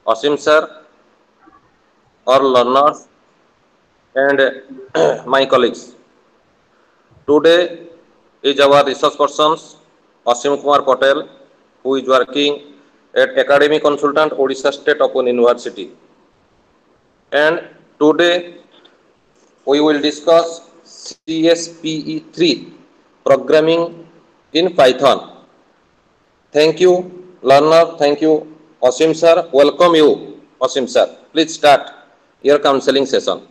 Asim sir, our learners, and my colleagues. Today is our resource persons, Asim Kumar Patel, who is working at Academy Consultant, Odisha State Open University. And today we will discuss CSPE3 programming in Python. Thank you, learner. Thank you, Asim sir. Welcome you, Asim sir. Please start your counseling session.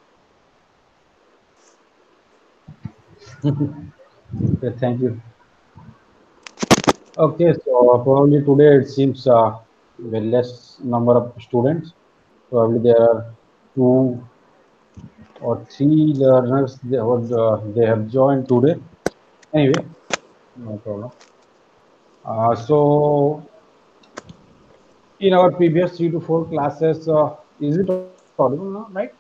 Okay, thank you. Okay, so probably today it seems very less number of students. Probably there are two or three learners they have joined today. Anyway, no problem. So in our previous 3 to 4 classes, is it audible now, right?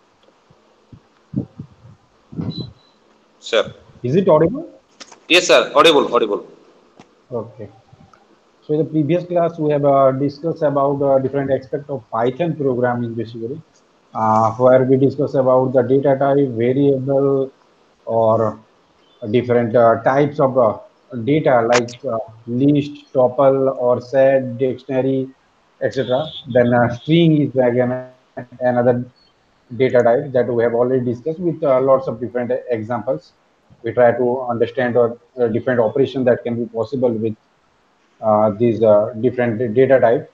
Sir. Is it audible? Yes, sir. Audible, audible. Okay. So in the previous class, we have discussed about different aspects of Python programming, basically, where we discuss about the data type, variable, or different types of data like list, tuple, or set, dictionary, etc. Then string is again another data type that we have already discussed with lots of different examples. We try to understand different operations that can be possible with these different data type.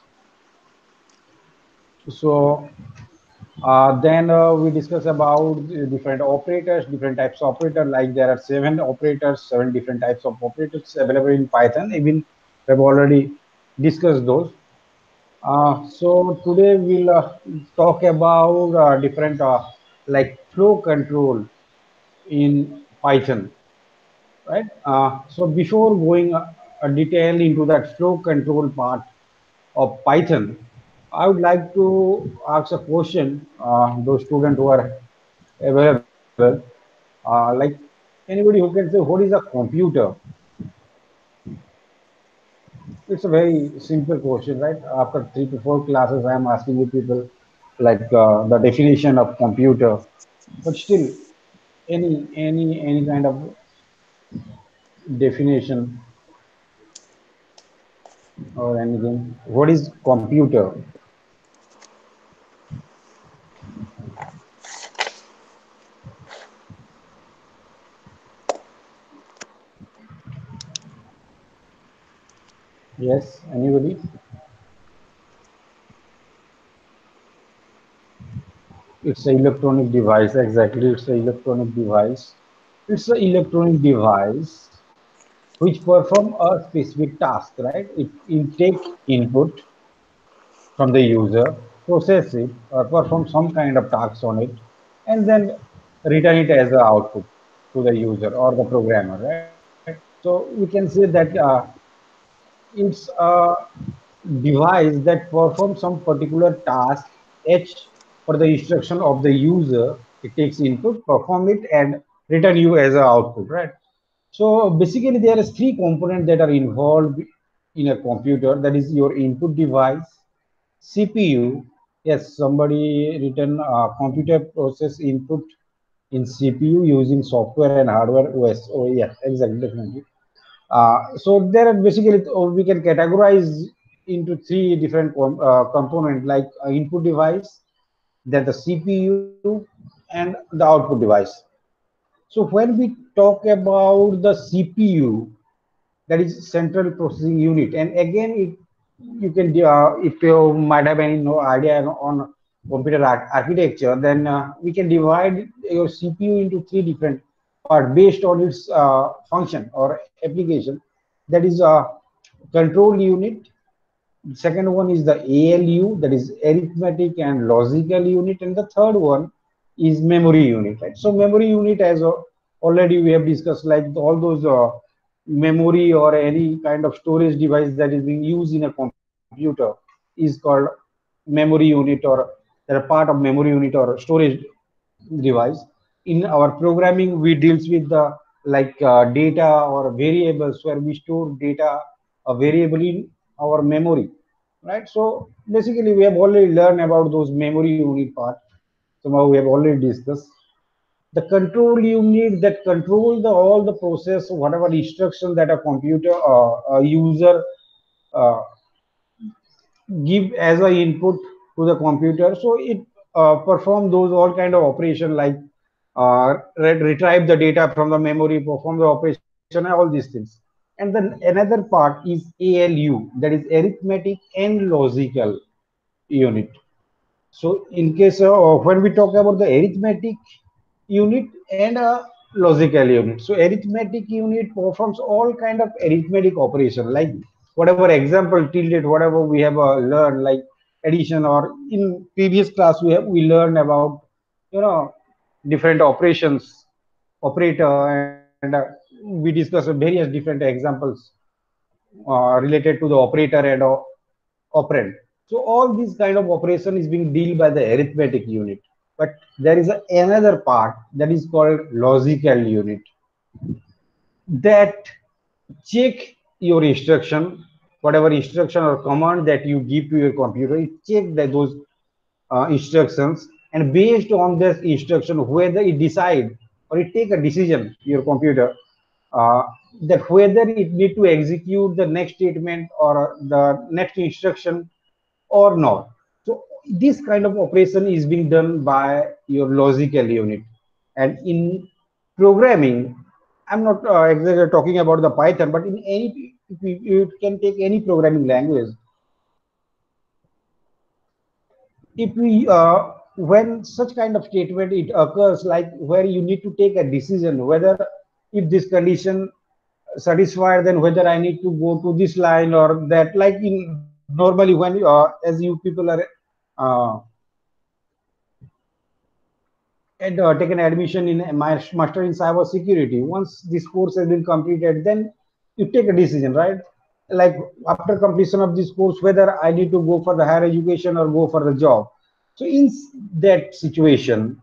So then we discuss about different operators, different types of operator. Like there are 7 operators, 7 different types of operators available in Python. Even we have already discussed those. So today we'll talk about different like flow control in Python, right? So before going a detail into that flow control part of Python, I would like to ask a question. Those students who are available, like anybody who can say what is a computer? It's a very simple question, right? After 3 to 4 classes, I am asking you people like the definition of computer, but still, any kind of definition or anything. What is computer? Yes, anybody? It's an electronic device. Exactly, it's an electronic device. It's an electronic device which perform a specific task, right? It take input from the user, process it, or perform some kind of tasks on it, and then return it as an output to the user or the programmer, right? So we can say that it's a device that performs some particular task H for the instruction of the user. It takes input, perform it, and return you as an output, right? So basically, there is 3 components that are involved in a computer. That is your input device, CPU. Yes, somebody written computer process input in CPU using software and hardware OS. Oh, yeah, exactly, definitely. So there are basically we can categorize into 3 different components like input device, then the CPU, and the output device. So when we talk about the CPU, that is central processing unit, and again it you can if you might have any no idea on computer architecture, then we can divide your CPU into 3 different parts based on its function or application. That is a control unit. The second one is the ALU, that is arithmetic and logical unit, and the third one is memory unit. Right? So memory unit, as already we have discussed, like all those memory or any kind of storage device that is being used in a computer is called memory unit, or they're a part of memory unit or storage device. In our programming, we deals with the like data or variables where we store data, a variable in our memory. right? So basically, we have already learned about those memory unit part. Somehow we have already discussed the control unit that control the all the process, whatever instruction that a computer a user uh, give as a input to the computer. So it perform those all kind of operation like retrieve the data from the memory, perform the operation, and all these things. And then another part is ALU, that is arithmetic and logical unit. So in case when we talk about the arithmetic unit and a logical unit, so arithmetic unit performs all kind of arithmetic operation, like whatever example till date, whatever we have learned, like addition, or in previous class we learned about, you know, different operations, operator, and we discussed various different examples related to the operator and operand. So all these kind of operation is being dealt by the arithmetic unit. But there is another part that is called logical unit that check your instruction, whatever instruction or command that you give to your computer, it check that those instructions, and based on this instruction, whether it decide or it take a decision, your computer, uh, that whether it need to execute the next statement or the next instruction or not. So this kind of operation is being done by your logical unit. And in programming, I'm not exactly talking about the Python, but in any, you can take any programming language. If we when such kind of statement it occurs, like where you need to take a decision whether if this condition satisfied, then whether I need to go to this line or that, like in normally when as you people are uh, and taken admission in my master in cyber security, once this course has been completed, then you take a decision, right? Like after completion of this course, whether I need to go for the higher education or go for the job. So in that situation,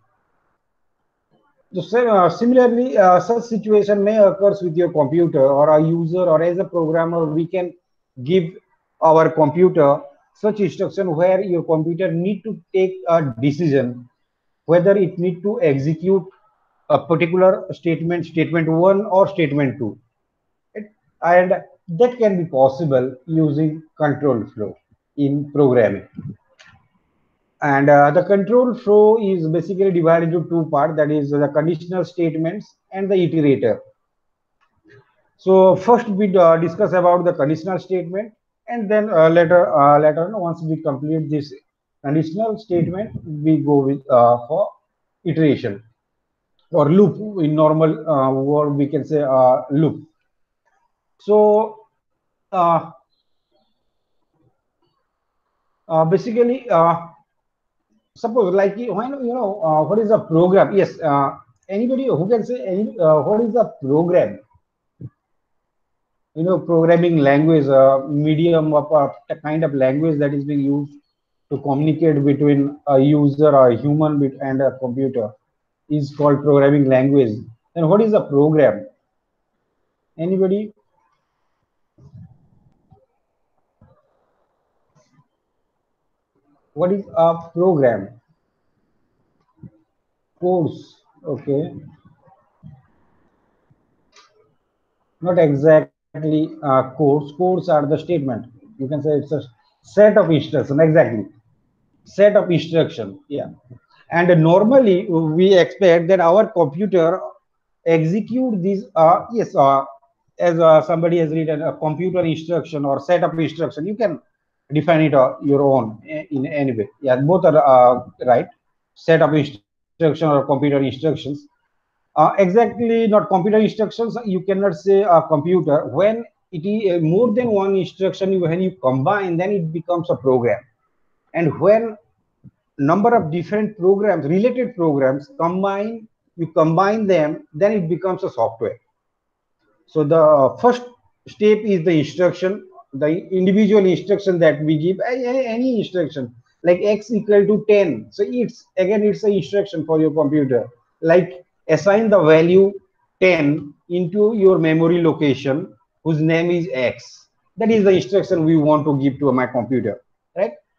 similarly, such situation may occurs with your computer or a user, or as a programmer, we can give our computer such instruction where your computer need to take a decision whether it need to execute a particular statement, statement one or statement two. And that can be possible using control flow in programming. And the control flow is basically divided into two parts, that is the conditional statements and the iterator. So first we discuss about the conditional statement, and then later on, once we complete this conditional statement, we go with for iteration or loop. In normal word we can say loop. So uh, basically suppose like when what is a program, yes, anybody who can say what is a program, programming language, medium of a kind of language that is being used to communicate between a user or a human and a computer is called programming language. And what is a program? Anybody? What is a program? Codes. Okay, not exactly codes. Codes are the statement. You can say it's a set of instruction. Exactly, set of instruction. Yeah. And normally we expect that our computer execute these yes as somebody has written a computer instruction or set of instruction, you can define it your own in any way. Yeah, both are right. Set of instruction or computer instructions, exactly not computer instructions, you cannot say a computer. When it is more than one instruction, when you combine, then it becomes a program. And when number of different programs, related programs combine, you combine them, then it becomes a software. So the first step is the instruction, the individual instruction that we give, any instruction like x equal to 10. So it's again it's an instruction for your computer, like assign the value 10 into your memory location whose name is x. That is the instruction we want to give to my computer.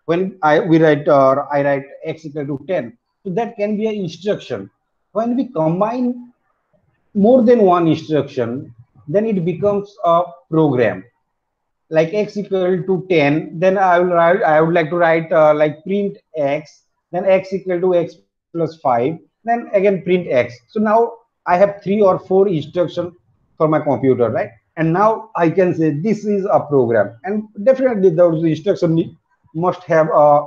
when I write x equal to 10. So that can be an instruction. When we combine more than one instruction, then it becomes a program. Like x equal to 10, then I would like to write like print x, then x equal to x plus 5, then again print x. So now I have 3 or 4 instructions for my computer, right? And now I can say this is a program, and definitely those instructions must have a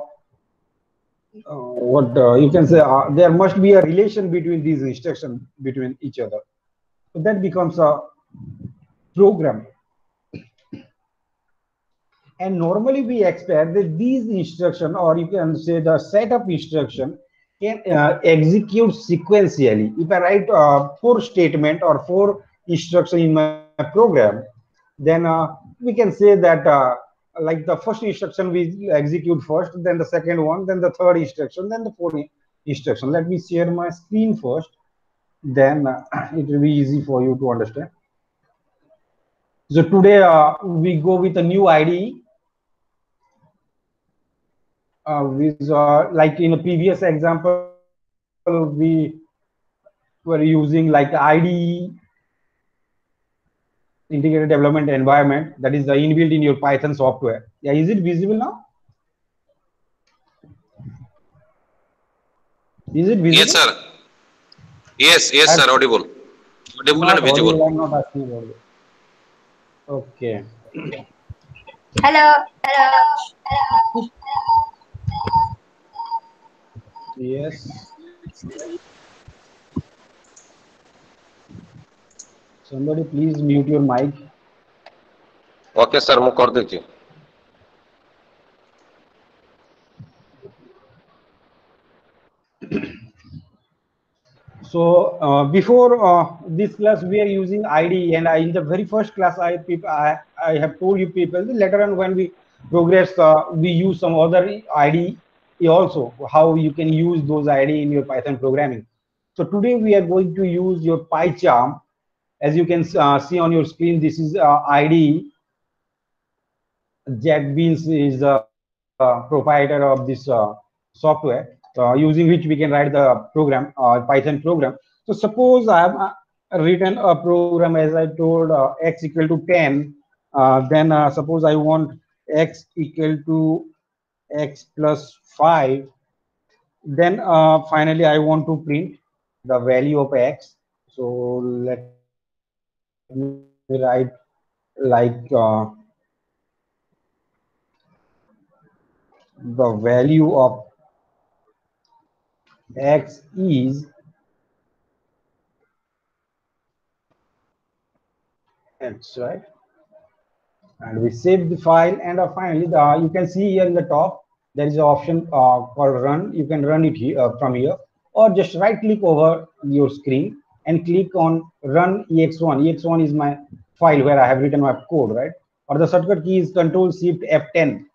what you can say, there must be a relation between these instructions between each other. So that becomes a program. And normally we expect that these instruction, or you can say the set of instruction, can execute sequentially. If I write 4 statement or 4 instruction in my program, then we can say that like the first instruction we execute first, then the second one, then the third instruction, then the fourth instruction. Let me share my screen first, then it will be easy for you to understand. So today we go with a new IDE, with like in a previous example we were using like IDE, integrated development environment, that is the inbuilt in your Python software. Yeah, is it visible now? Is it Yes, visible? sir. Yes, sir. Audible. Audible and Not visible. audible. I'm not asking about it. Okay. Hello. Yes. Somebody please mute your mic. Okay, sir. ମୁଁ କରିଦେଇଛି. So before this class, we are using IDE, and in the very first class, I have told you people that later on when we progress, we use some other IDE also, how you can use those IDE in your Python programming. So today we are going to use your PyCharm. As you can see on your screen, this is IDE. JetBeans is the proprietor of this software, using which we can write the program, Python program. So suppose I have written a program, as I told, x equal to 10. Then suppose I want x equal to x plus 5. Then finally I want to print the value of x. So let me write like the value of x is x, right? And we save the file, and finally you can see here in the top there is an option called run. You can run it here, from here, or just right click over your screen and click on run ex1. Ex1 is my file where I have written my code, right? Or the shortcut key is Control Shift F10.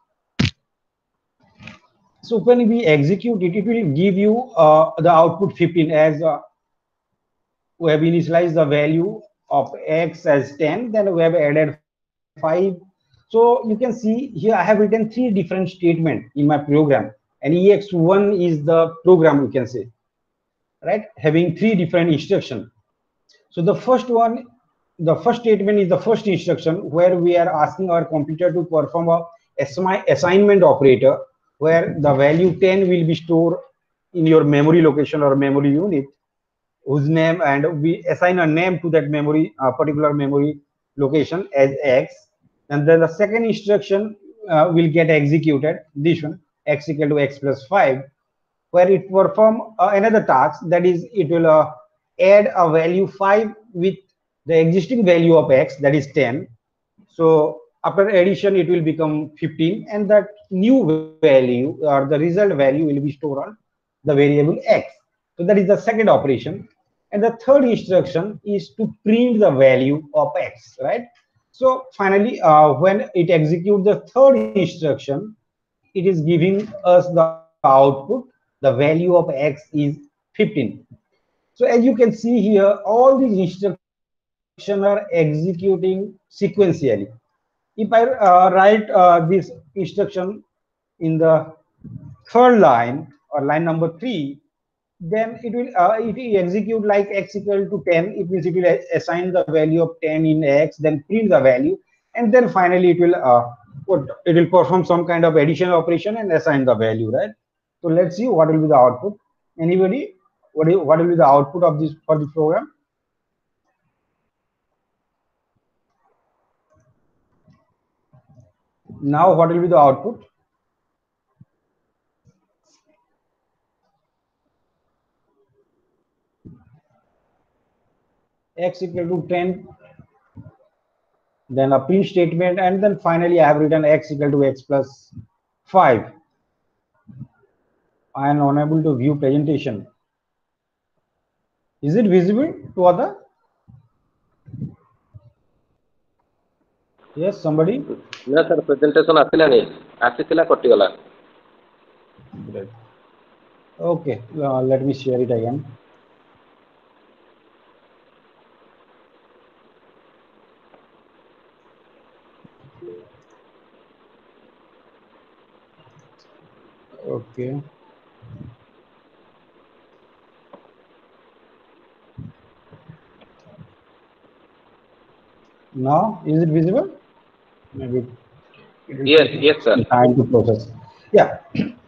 So when we execute it, it will give you the output 15, as we have initialized the value of x as 10, then we have added 5. So you can see here I have written 3 different statements in my program, and ex1 is the program, you can say, right, having 3 different instructions. So the first one, the first statement is the first instruction, where we are asking our computer to perform a assignment operator, where the value 10 will be stored in your memory location or memory unit, whose name, and we assign a name to that memory, particular memory location as x. And then the second instruction will get executed, this one, x equal to x plus 5, where it perform another task, that is it will add a value 5 with the existing value of x, that is 10. So after addition it will become 15, and that new value or the result value will be stored on the variable x. So that is the second operation. And the third instruction is to print the value of x, right? So finally when it executes the third instruction, it is giving us the output. The value of x is 15. So as you can see here, all these instructions are executing sequentially. If I write this instruction in the third line or line number 3, then it will execute like x equal to 10. It means it will assign the value of 10 in x, then print the value, and then finally it will perform some kind of addition operation and assign the value, right? So let's see what will be the output. Anybody, what will be the output of this for this program? Now what will be the output? X equal to 10, then a print statement, and then finally I have written x equal to x plus 5. I am unable to view presentation. Is it visible to other? Yes, somebody? ना sir presentation आसिलानी आसीथिला कटिगला Great. Okay, let me share it again. Okay. Now, is it visible? Maybe it will yes take yes sir some time to process. Yeah.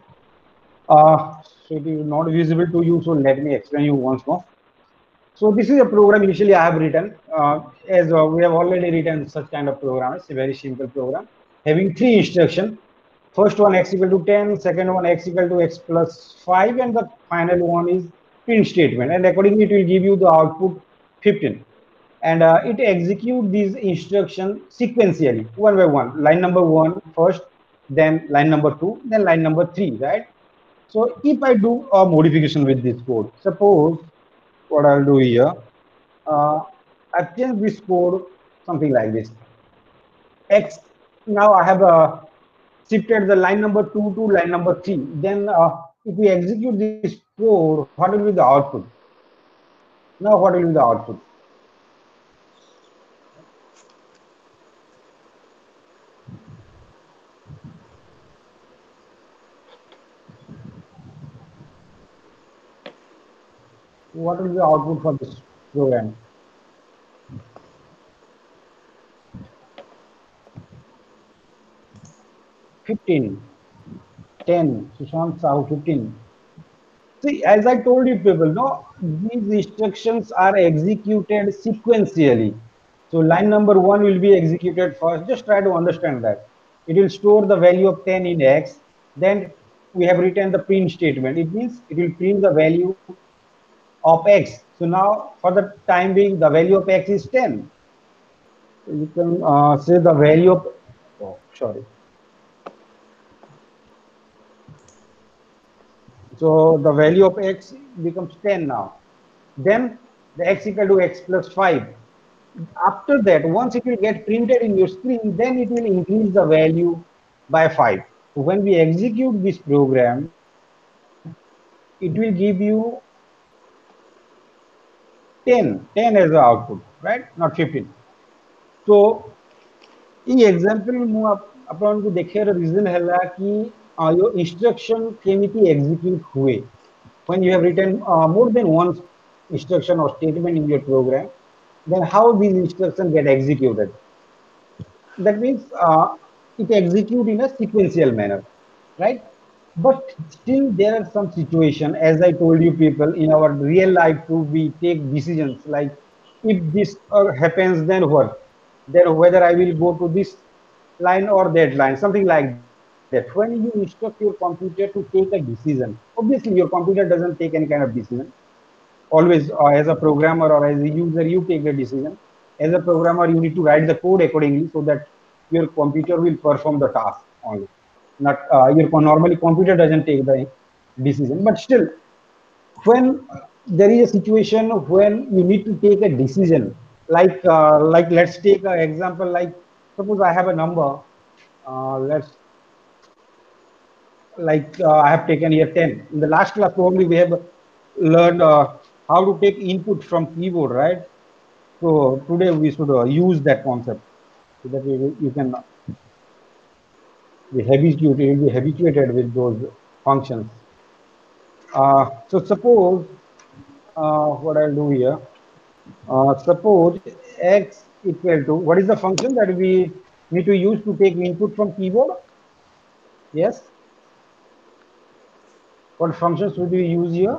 So it is not visible to you, so let me explain you once more. So this is a program initially I have written, as we have already written such kind of program. It's a very simple program having 3 instructions. First one x equal to 10, second one x equal to x plus 5, and the final one is print statement. And accordingly, it will give you the output 15. And it execute these instructions sequentially, one by one. Line number 1 first, then line number 2, then line number 3, right? So if I do a modification with this code, suppose what I'll do here, I've changed this code something like this. X, now I have shifted the line number 2 to line number 3. Then if we execute this code, what will be the output? Now what will be the output? What will be the output for this program? Fifteen, 10, Sushant Sahu 15. See, as I told you people, no, these instructions are executed sequentially. So line number 1 will be executed first. Just try to understand that. It will store the value of 10 in X. Then we have written the print statement. It means it will print the value of X. So now for the time being, the value of X is 10. So you can say the value of, oh, sorry. So the value of X becomes 10 now. Then the X equal to X plus 5. After that, once it will get printed in your screen, then it will increase the value by 5. So when we execute this program, it will give you 10 as the output, right? Not 15. So in example ମୁଁ ଆପଣଙ୍କୁ ଦେଖେଇବାର reason ହେଲା କି your instruction କେମିତି execute ହୁଏ when you have written more than one instruction or statement in your program, then how these instructions get executed. That means it execute in a sequential manner, right? But still there are some situation, as I told you people, in our real life too, we take decisions like if this happens, then what? Then whether I will go to this line or that line, something like that. When you instruct your computer to take a decision, obviously your computer doesn't take any kind of decision. Always as a programmer or as a user, you take the decision. As a programmer, you need to write the code accordingly so that your computer will perform the task only. Not your normally computer doesn't take the decision, but still when there is a situation when you need to take a decision, like let's take an example, like suppose I have a number, let's like I have taken here 10. In the last class, probably we have learned how to take input from keyboard, right? So today we should use that concept so that you can be habituated with those functions. So suppose what I'll do here. Suppose x equal to, what is the function that we need to use to take input from keyboard? Yes. What functions would we use here?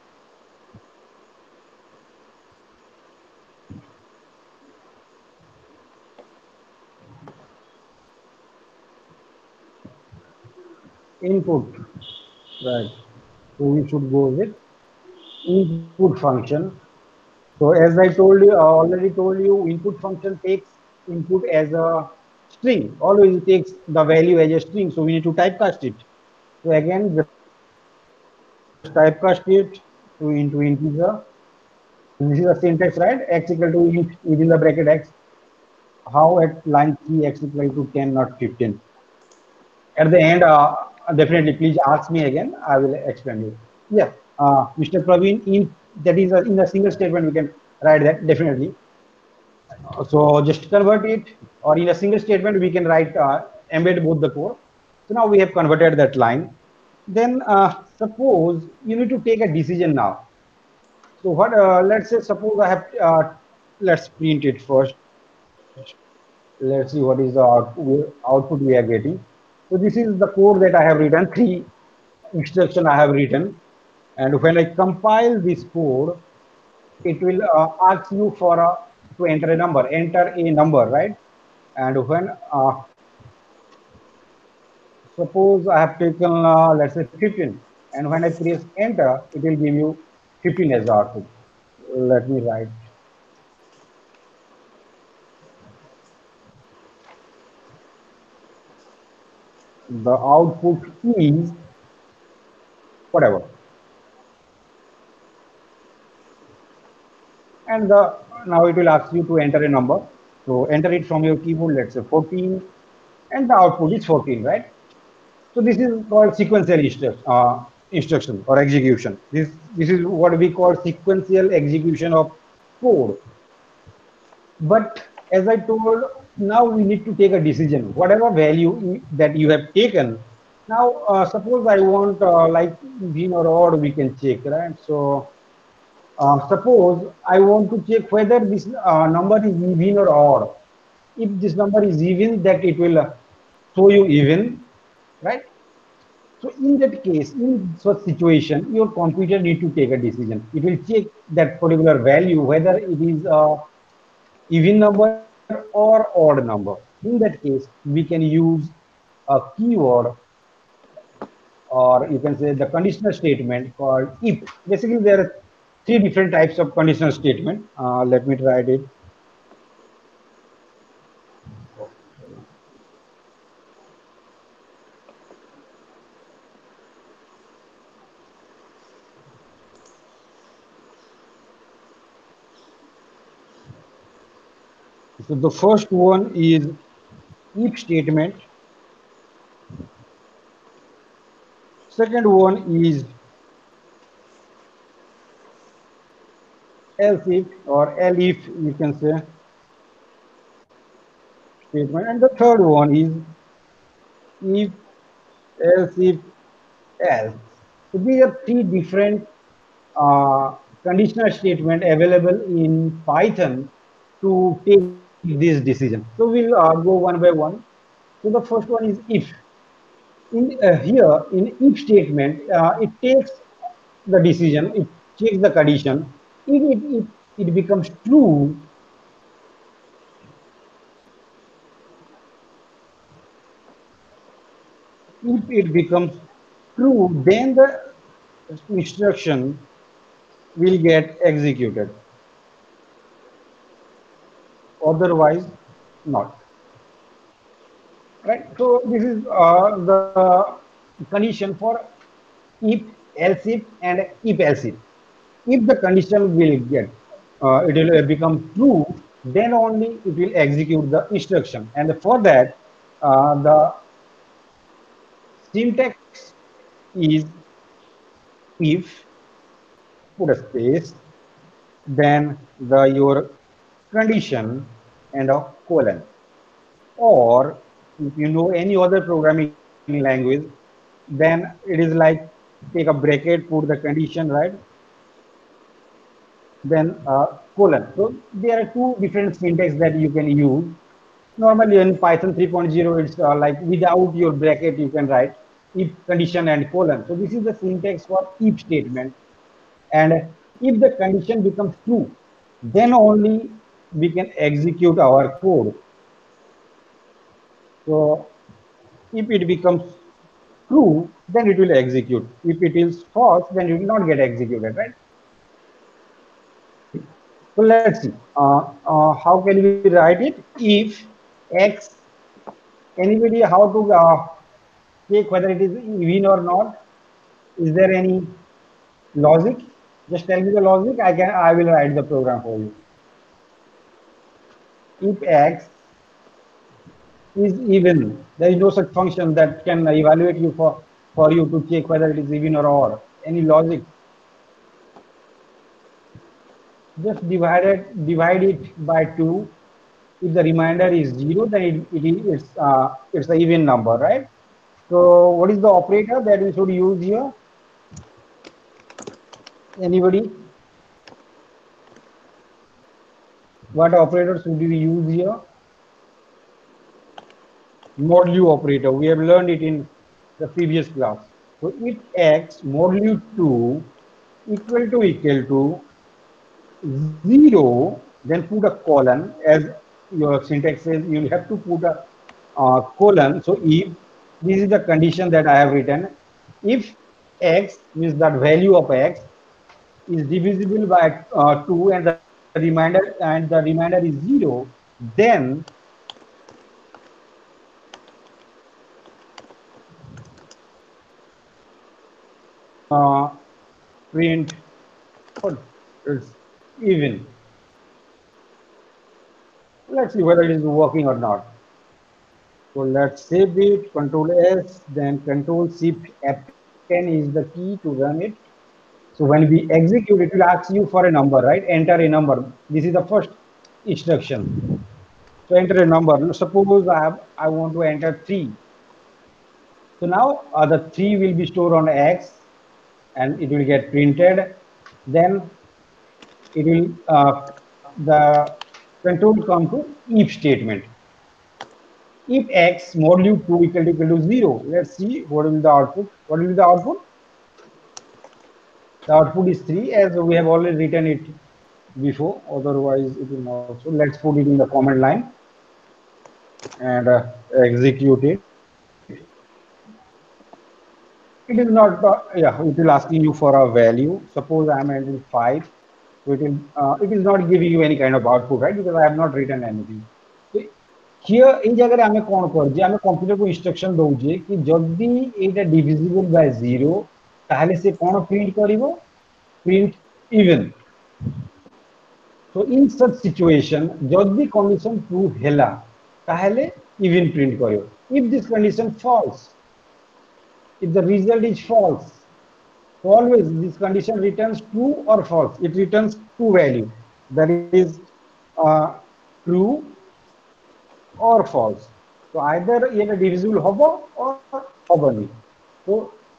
Input, right? So we should go with input function. So as I told you, already told you, input function takes input as a string. Always it takes the value as a string. So we need to typecast it. So again, just typecast it to into integer. This is the syntax, right? X equal to int within the bracket x. How at line 3 x equal to 10, not 15. At the end, definitely please ask me again. I will explain you. Yeah, Mr. Praveen, in that is in a single statement we can write that definitely. So just convert it, or in a single statement we can write embed both the core. So now we have converted that line. Then suppose you need to take a decision now. So what? Let's say suppose I have. Let's print it first. Let's see what is the output we are getting. So this is the code that I have written. Three instruction I have written, and when I compile this code, it will ask you for to enter a number. Enter a number, right? And when suppose I have taken let's say 15, and when I press enter, it will give you 15 as the output. Let me write. The output is whatever, and now it will ask you to enter a number. So enter it from your keyboard. Let's say 14, and the output is 14, right? So this is called sequential instruction or execution. This is what we call sequential execution of code. But as I told, now we need to take a decision. Whatever value that you have taken, now suppose I want like even or odd, we can check, right? So suppose I want to check whether this number is even or odd. If this number is even, that it will show you even, right? So in that case, in such situation, your computer need to take a decision. It will check that particular value whether it is a even number or odd number. In that case, we can use a keyword, or you can say the conditional statement called if. Basically, there are three different types of conditional statement. Let me try it. So the first one is if statement. Second one is else if, or elif, you can say statement. And the third one is if, else if, else. So these are three different uh, conditional statement available in Python to take this decision. So we'll go one by one. So the first one is if. In here in if statement, it takes the decision, it checks the condition. If it becomes true, if it becomes true, then the instruction will get executed. Otherwise, not. Right. So this is the condition for if, else if, and if else if. If the condition will get, it will become true, then only it will execute the instruction. And for that, the syntax is if, put a space, then the your condition and a colon. Or if you know any other programming language, then it is like take a bracket, put the condition, right? Then colon. So there are two different syntax that you can use. Normally in Python 3.0, it's like without your bracket, you can write if condition and colon. So this is the syntax for if statement. And if the condition becomes true, then only we can execute our code. So if it becomes true, then it will execute. If it is false, then it will not get executed, right? So let's see. How can we write it? If x, anybody how to check whether it is even or not? Is there any logic? Just tell me the logic. I will write the program for you. If x is even, there is no such function that can evaluate you for you to check whether it is even or odd. Any logic? Just divide it by 2. If the remainder is 0, then it's an even number, right? So what is the operator that we should use here? Anybody? What operator should we use here? Modulo operator. We have learned it in the previous class. So if x modulo 2 equal to 0, then put a colon. As your syntax says, you'll have to put a colon. So if this is the condition that I have written, if x means that value of x is divisible by 2 and the remainder is 0, then uh, print what is even. Let's see whether it is working or not. So let's save it, Control S, then Control Shift F10 is the key to run it. So when we execute, it will ask you for a number, right? Enter a number. This is the first instruction. So enter a number. Suppose I want to enter 3. So now the 3 will be stored on X and it will get printed. Then it will the control come to if statement. If x modulo 2 equal to 0, let's see what will the output. What will be the output? The output is 3, as we have already written it before, otherwise it will not. So let's put it in the command line and execute it. It is not, yeah, it will asking you for a value. Suppose I am entering 5. So it is not giving you any kind of output, right? Because I have not written anything. So here এই জায়গায় আমি কোন করছি আমি কম্পিউটারକୁ instruction দଉଛି କି ଯଦି এইটা divisible by 0 তাহলে সে কোন প্রিন্ট করিব print even so in such situation যদি condition true ହେଲା তাহলে even print করিব if this condition false if the result is false so always this condition returns true or false it returns two value that is true or false so either এটা divisible hobo or hoboni so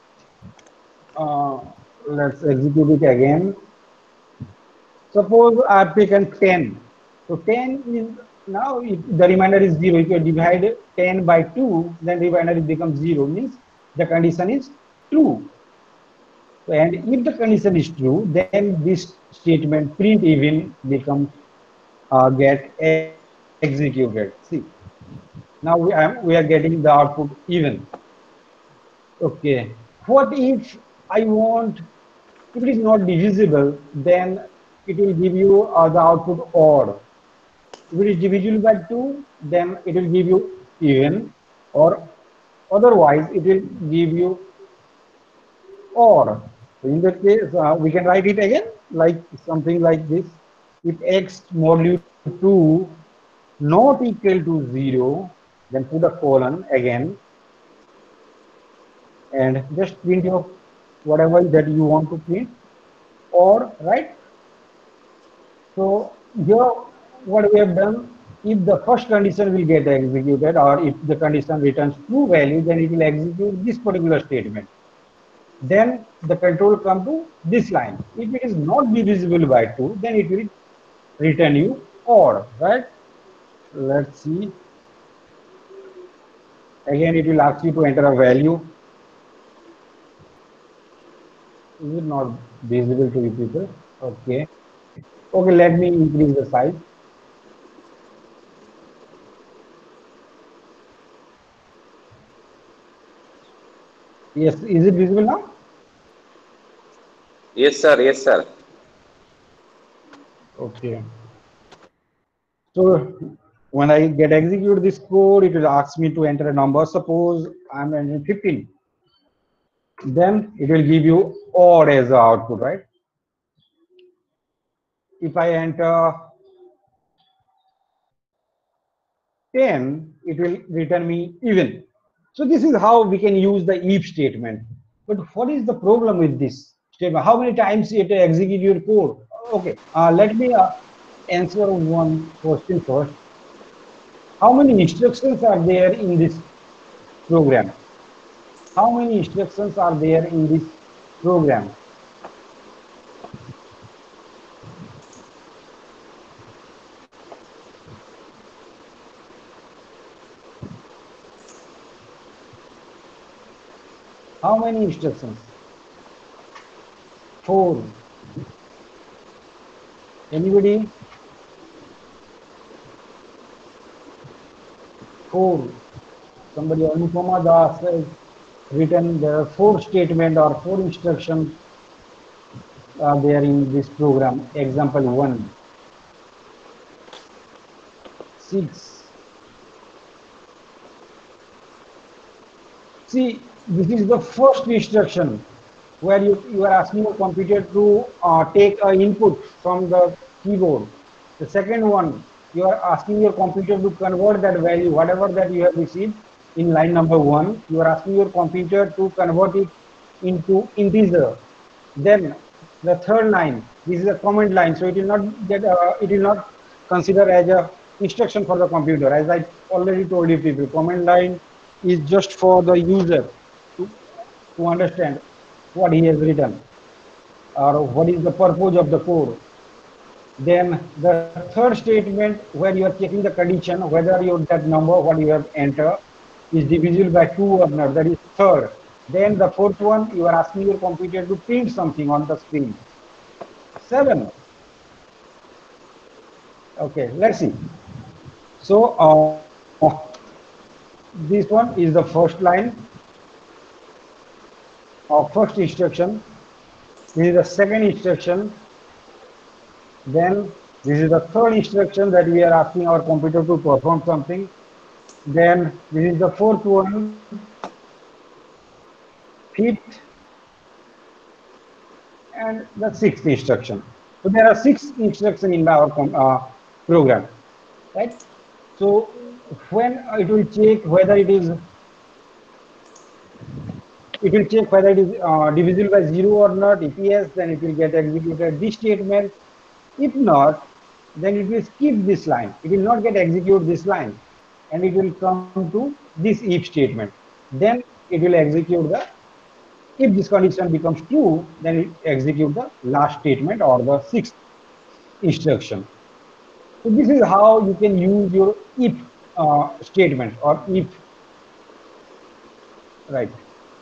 let's execute it again. Suppose I've taken 10 so 10 is now if the remainder is 0 if you divide 10 by 2 then remainder becomes 0 means the condition is true. And if the condition is true, then this statement print even becomes get executed. See, now we are getting the output even. Okay, what if I want? If it is not divisible, then it will give you the output odd. If it is divisible by 2, then it will give you even, or otherwise it will give you or. So in that case, we can write it again like something like this. If x modulo 2 not equal to 0, then put a colon again and just print your whatever that you want to print or right. So here what we have done, If the first condition will get executed, or if the condition returns true value, then it will execute this particular statement. Then the control come to this line. If it is not divisible by 2, then it will return you odd, right? Let's see. Again, it will ask you to enter a value. Is it not visible to you people? Okay. Okay, let me increase the size. Yes, is it visible now? Yes, sir. Yes, sir. Okay. So when I get execute this code, it will ask me to enter a number. Suppose I'm entering 15. Then it will give you odd as the output, right? If I enter 10, it will return me even. So this is how we can use the if statement. But what is the problem with this statement? How many times you have to execute your code? Okay, let me answer one question first. How many instructions are there in this program? How many instructions are there in this program? How many instructions? Four. Anybody? Four. Somebody, Anupama Das, has written there are four statement or four instructions there in this program. Example 1, 6. See, this is the first instruction where you are asking your computer to take an input from the keyboard. The second one, you are asking your computer to convert that value, whatever that you have received in line number 1, you are asking your computer to convert it into integer. Then the third line, this is a command line, so it will not consider as a instruction for the computer. As I already told you people, command line is just for the user to, to understand what he has written or what is the purpose of the code. Then the third statement where you are checking the condition whether your that number what you have entered is divisible by 2 or not, that is third. Then the fourth one, you are asking your computer to print something on the screen. 7. Okay, let's see. So this one is the first line of first instruction. This is the second instruction. Then this is the third instruction that we are asking our computer to perform something. Then this is the fourth one, fifth, and the sixth instruction. So there are 6 instructions in our program, right? So when it will check whether it is divisible by 0 or not. If yes, then it will get executed this statement. If not, then it will skip this line. It will not get execute this line, and it will come to this if statement. Then it will execute the, if this condition becomes true, then it execute the last statement or the sixth instruction. So this is how you can use your if statement or if, right.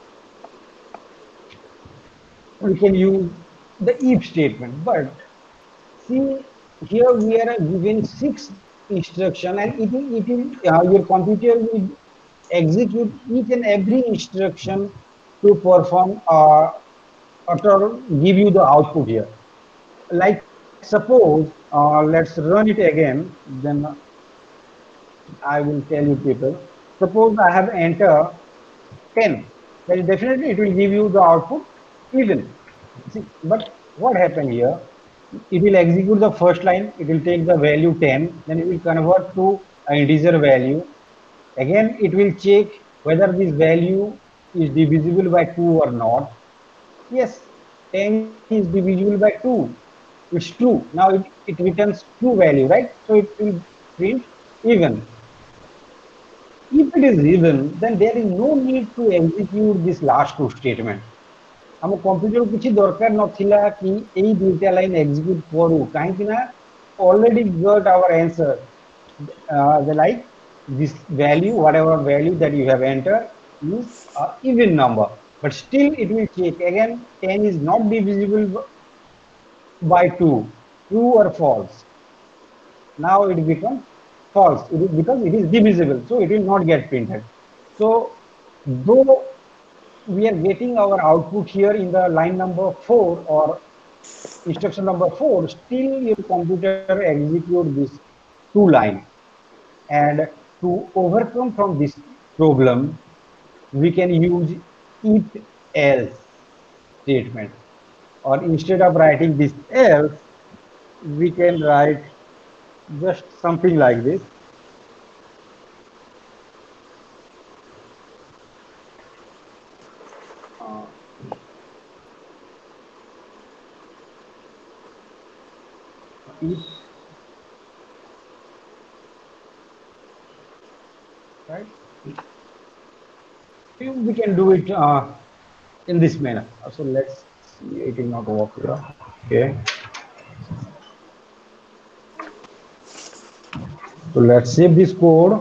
We can use the if statement, but see, here we are given 6 instruction, and your computer will execute each and every instruction to perform or give you the output here. Like suppose, let's run it again. Then I will tell you people. Suppose I have entered 10. Then definitely it will give you the output even. See, but what happened here? It will execute the first line, it will take the value 10, then it will convert to an integer value. Again, it will check whether this value is divisible by 2 or not. Yes, 10 is divisible by 2. It's true. Now it returns true value, right? So it will print. even. If it is even, then there is no need to execute this last two statement. ଆମ computer କିଛି ଦରକାର ନଥିଲା କି ଏଇ ଦୁଇଟା line execute କରୁ କାହିଁକି ନା already got our answer, the like this value, whatever value that you have entered is a even number, but still it will check again 10 is not divisible by 2, true or false. Now it becomes false, it is because it is divisible, so it will not get printed. So though we are getting our output here in the line number 4 or instruction number 4, still your computer execute this two line. And to overcome from this problem, we can use if else statement. Or instead of writing this else, we can write just something like this. Uh, if, right? We can do it in this manner. So let's see, it will not work here. Okay. So let's save this code,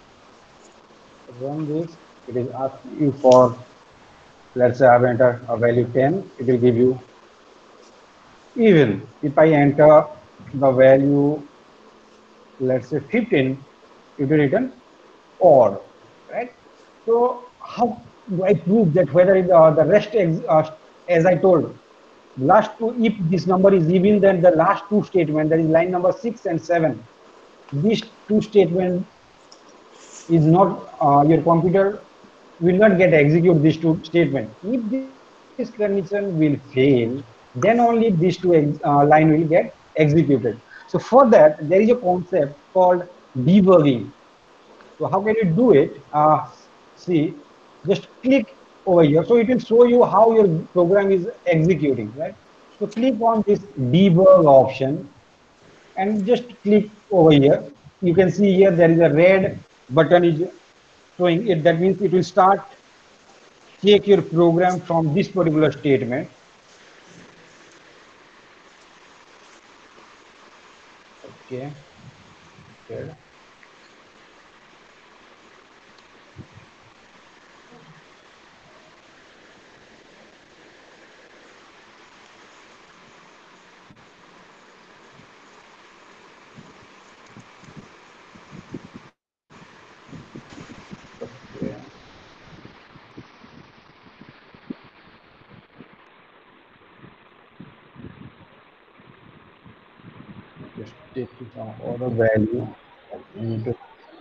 run this. It is asking you for, let's say I've entered a value 10, it will give you even. If I enter the value, let's say 15, it will return odd, right? So how do I prove that whether the rest, as I told, last two, if this number is even, then the last two statement, that is line number 6 and 7, these two statement is not, your computer will not get execute these two statement. If this condition will fail, then only these two line will get executed. So for that, there is a concept called debugging. So how can you do it? See, just click over here. So it will show you how your program is executing, right? So click on this debug option and just click over here. You can see here there is a red button is showing it. That means it will start check your program from this particular statement. Okay. Okay. Okay. Just take some other value. And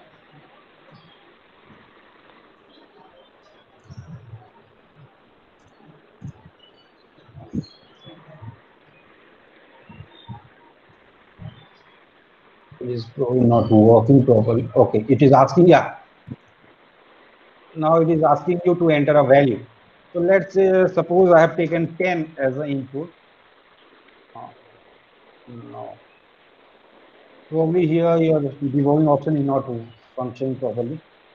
it is probably not working properly. Okay, it is asking, yeah. Now it is asking you to enter a value. So let's say, suppose I have taken 10 as an input. No. Probably here your debugging option is not functioning properly.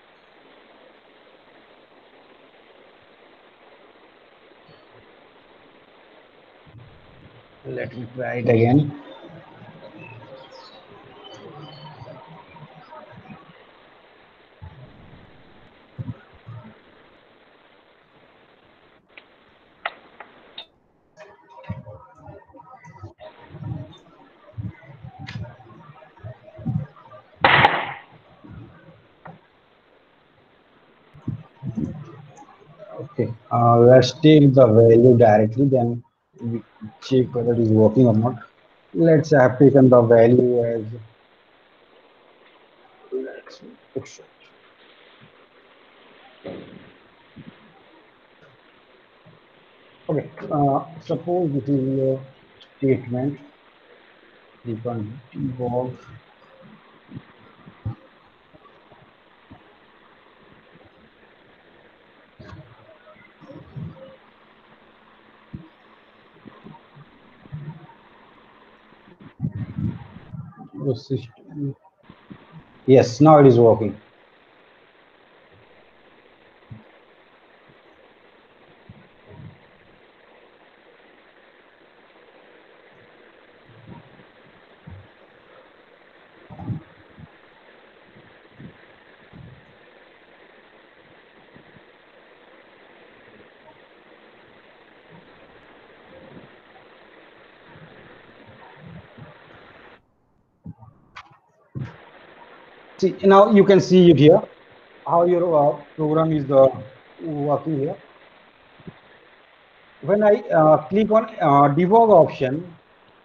Let me try it again. Okay, let's take the value directly, then we check whether it is working or not. Let's say I have taken the value as, let's push it. Okay, suppose this is your statement. You can debug. The system. Yes, now it is working. See, now you can see it here, how your program is working here. When I click on debug option,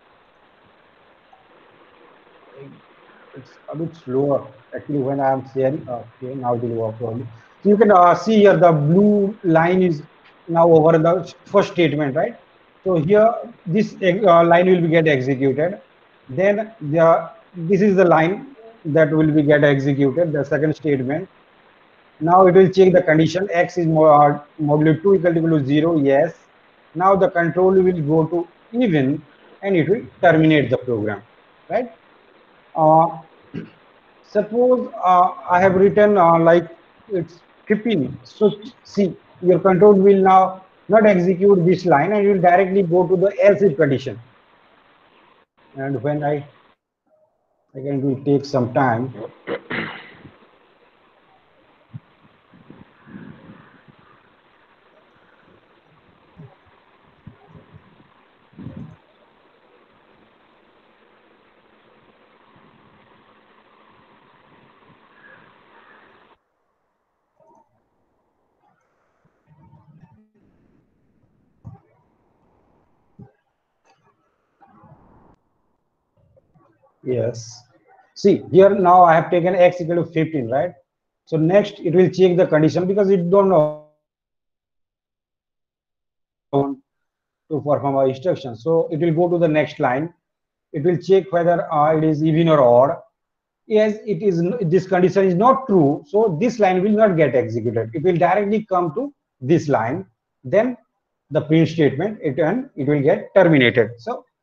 it's a bit slower actually when I am sharing. Okay, now it will work probably. So you can see here the blue line is now over the first statement, right? So here this line will be get executed. Then this is the line that will be get executed. The second statement. Now it will check the condition x is modulo 2 equal to 0. Yes. Now the control will go to even and it will terminate the program, right? Uh, Suppose I have written like it's 15. So see, your control will now not execute this line and you will directly go to the else if condition. And when again it will take some time. Yes. See, here now I have taken x equal to 15, right? So next it will check the condition because it don't know to perform our instruction. So it will go to the next line. It will check whether it is even or odd. Yes, it is. This condition is not true. So this line will not get executed. It will directly come to this line. Then the print statement it will get terminated.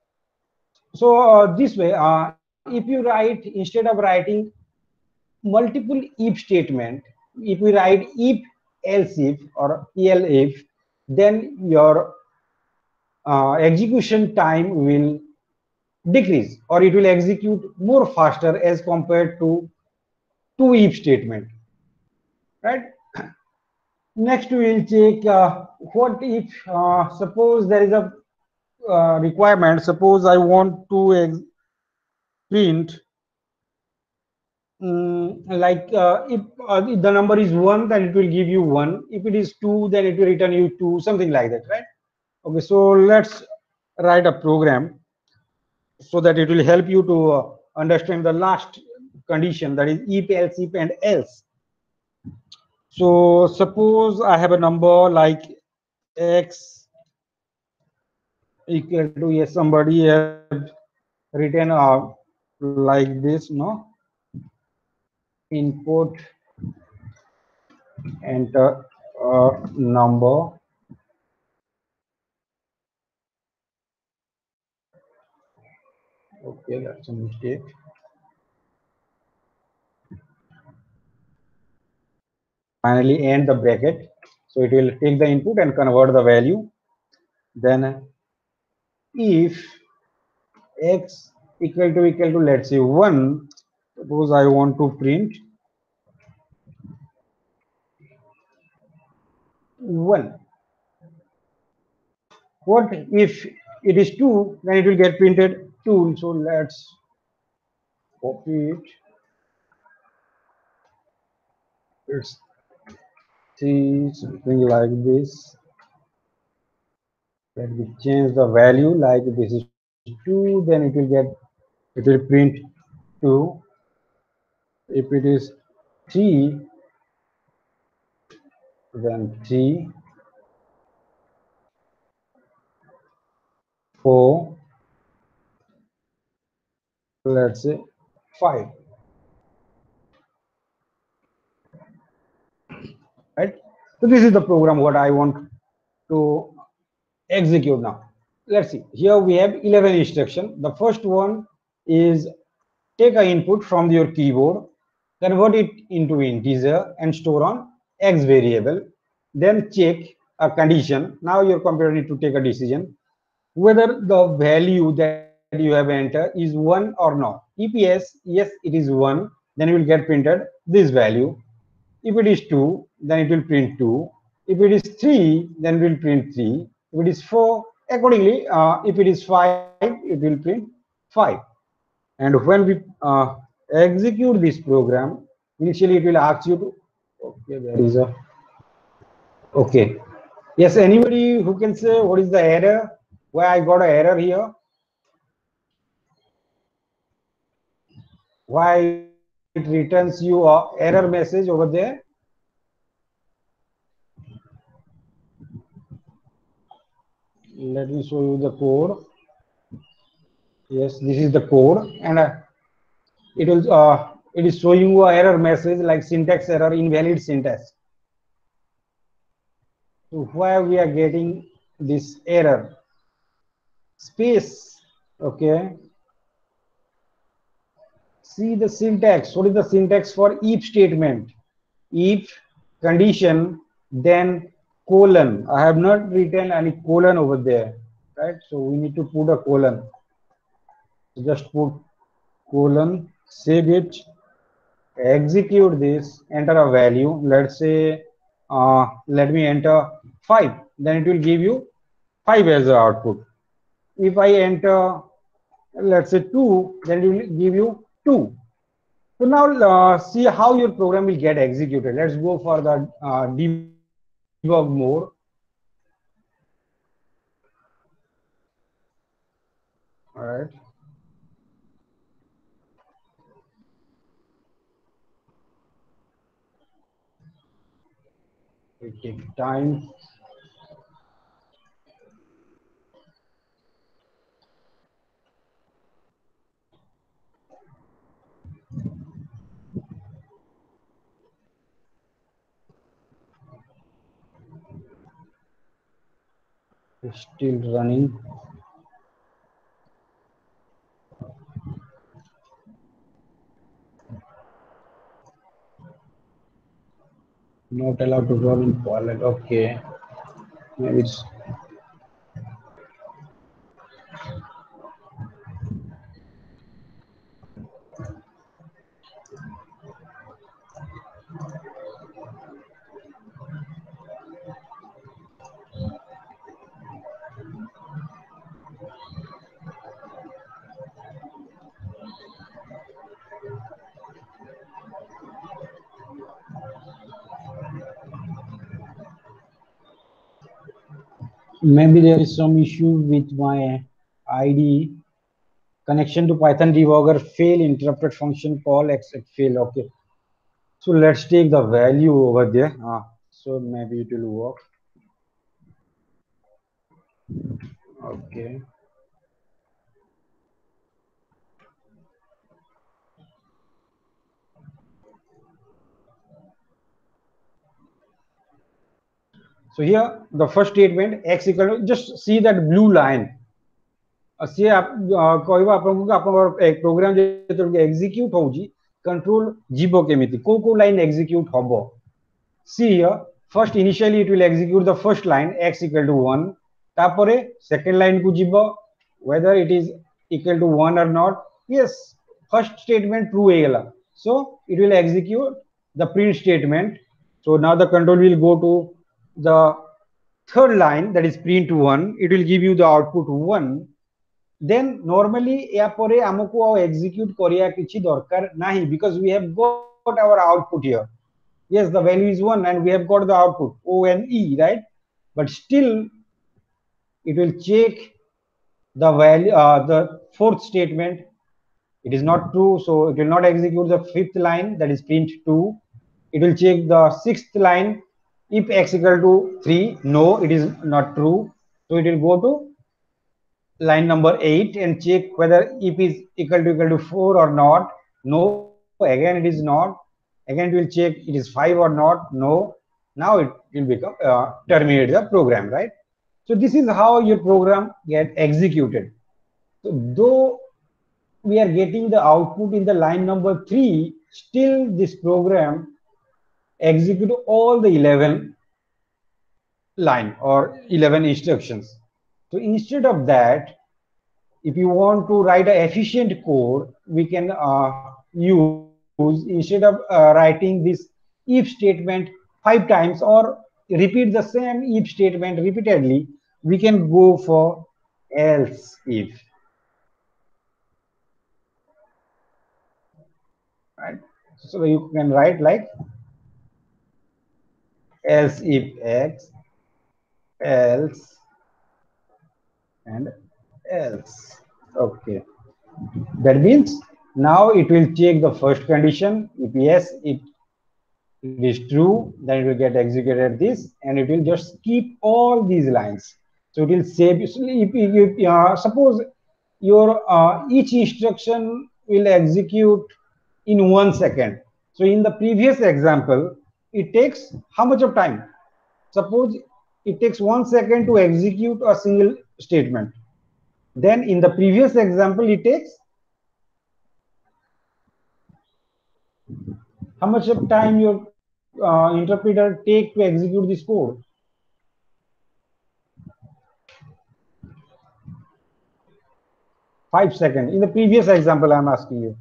So this way, if you write instead of writing multiple if statement, if we write if else if or elif, then your execution time will decrease or it will execute more faster as compared to two if statement, right? Next we will check what if suppose there is a requirement. Suppose I want to print if the number is 1, then it will give you 1. If it is 2, then it will return you 2, something like that, right? Okay, so let's write a program so that it will help you to understand the last condition, that is if, else, if, and else. So suppose I have a number like x equal to, yes, somebody have written like this, no? Input, enter number. Okay, that's a mistake. Finally end the bracket. So it will take the input and convert the value. Then if x equal to let's say 1, suppose I want to print 1. What if it is 2, then it will get printed 2. So let's copy it. Let's see something like this. Let me change the value, like this is 2, then it will print 2. If it is 3, then 3, 4, let's say 5, right? So this is the program what I want to execute now. Let's see, here we have 11 instruction. The first one is take a input from your keyboard. convert it into integer and store on x variable, then check a condition. Now your computer need to take a decision whether the value that you have entered is 1 or not. If yes, it is 1, then you will get printed this value. If it is 2, then it will print 2. If it is 3, then it will print 3. If it is 4, accordingly, if it is 5, it will print 5. And when we execute this program, initially it will ask you to, okay, there is a, okay. Yes, anybody who can say what is the error? Why I got an error here? Why it returns you a error message over there? Let me show you the code. Yes, this is the code, and it is showing you a error message like syntax error, invalid syntax. So why we are getting this error? Space, okay. See the syntax. What is the syntax for if statement? If condition, then colon. I have not written any colon over there, right? So we need to put a colon. So just put colon, save it, execute this, enter a value. Let's say, let me enter 5. Then it will give you 5 as the output. If I enter, let's say 2, then it will give you 2. So now see how your program will get executed. Let's go for the debug mode. All right. It takes time. It's still running. Not allowed to run in Poland. Okay. Maybe it's maybe there is some issue with my ID connection to Python debugger fail, interrupted function call except fail. Okay. So let's take the value over there. So maybe it will work. Okay. So here the first statement x equal to, just see that blue line. See कहवा आपन program जे execute होउची control जीवो केमिति को line execute हबो. See here, first initially it will execute the first line x equal to 1. तापरे second line को जीवो whether it is equal to 1 or not. Yes, first statement true होएगला. So it will execute the print statement. So now the control will go to the third line, that is print 1. It will give you the output 1. Then normally या परे हमको आउ execute करिया किछि दरकार नाही because we have got our output here. Yes, the value is 1 and we have got the output O-N-E, right? But still it will check the value, the fourth statement. It is not true, so it will not execute the fifth line, that is print 2. It will check the sixth line. If x equal to 3, no, it is not true. So it will go to line number 8 and check whether if is equal to 4 or not. No, again it is not. Again it will check it is 5 or not. No. Now it will become terminate the program, right? So this is how your program get executed. So though we are getting the output in the line number 3, still this program execute all the 11 line or 11 instructions. So instead of that, if you want to write an efficient code, we can use, instead of writing this if statement 5 times or repeat the same if statement repeatedly, we can go for else if. Right? So you can write like else if x, else, and else. Okay. That means now it will check the first condition. If yes, it is true, then it will get executed this, and it will just keep all these lines. So it will save. So if suppose your each instruction will execute in 1 second. So in the previous example, it takes how much of time? Suppose it takes 1 second to execute a single statement. Then in the previous example, it takes how much of time your interpreter take to execute this code? 5 seconds. In the previous example, I'm asking you.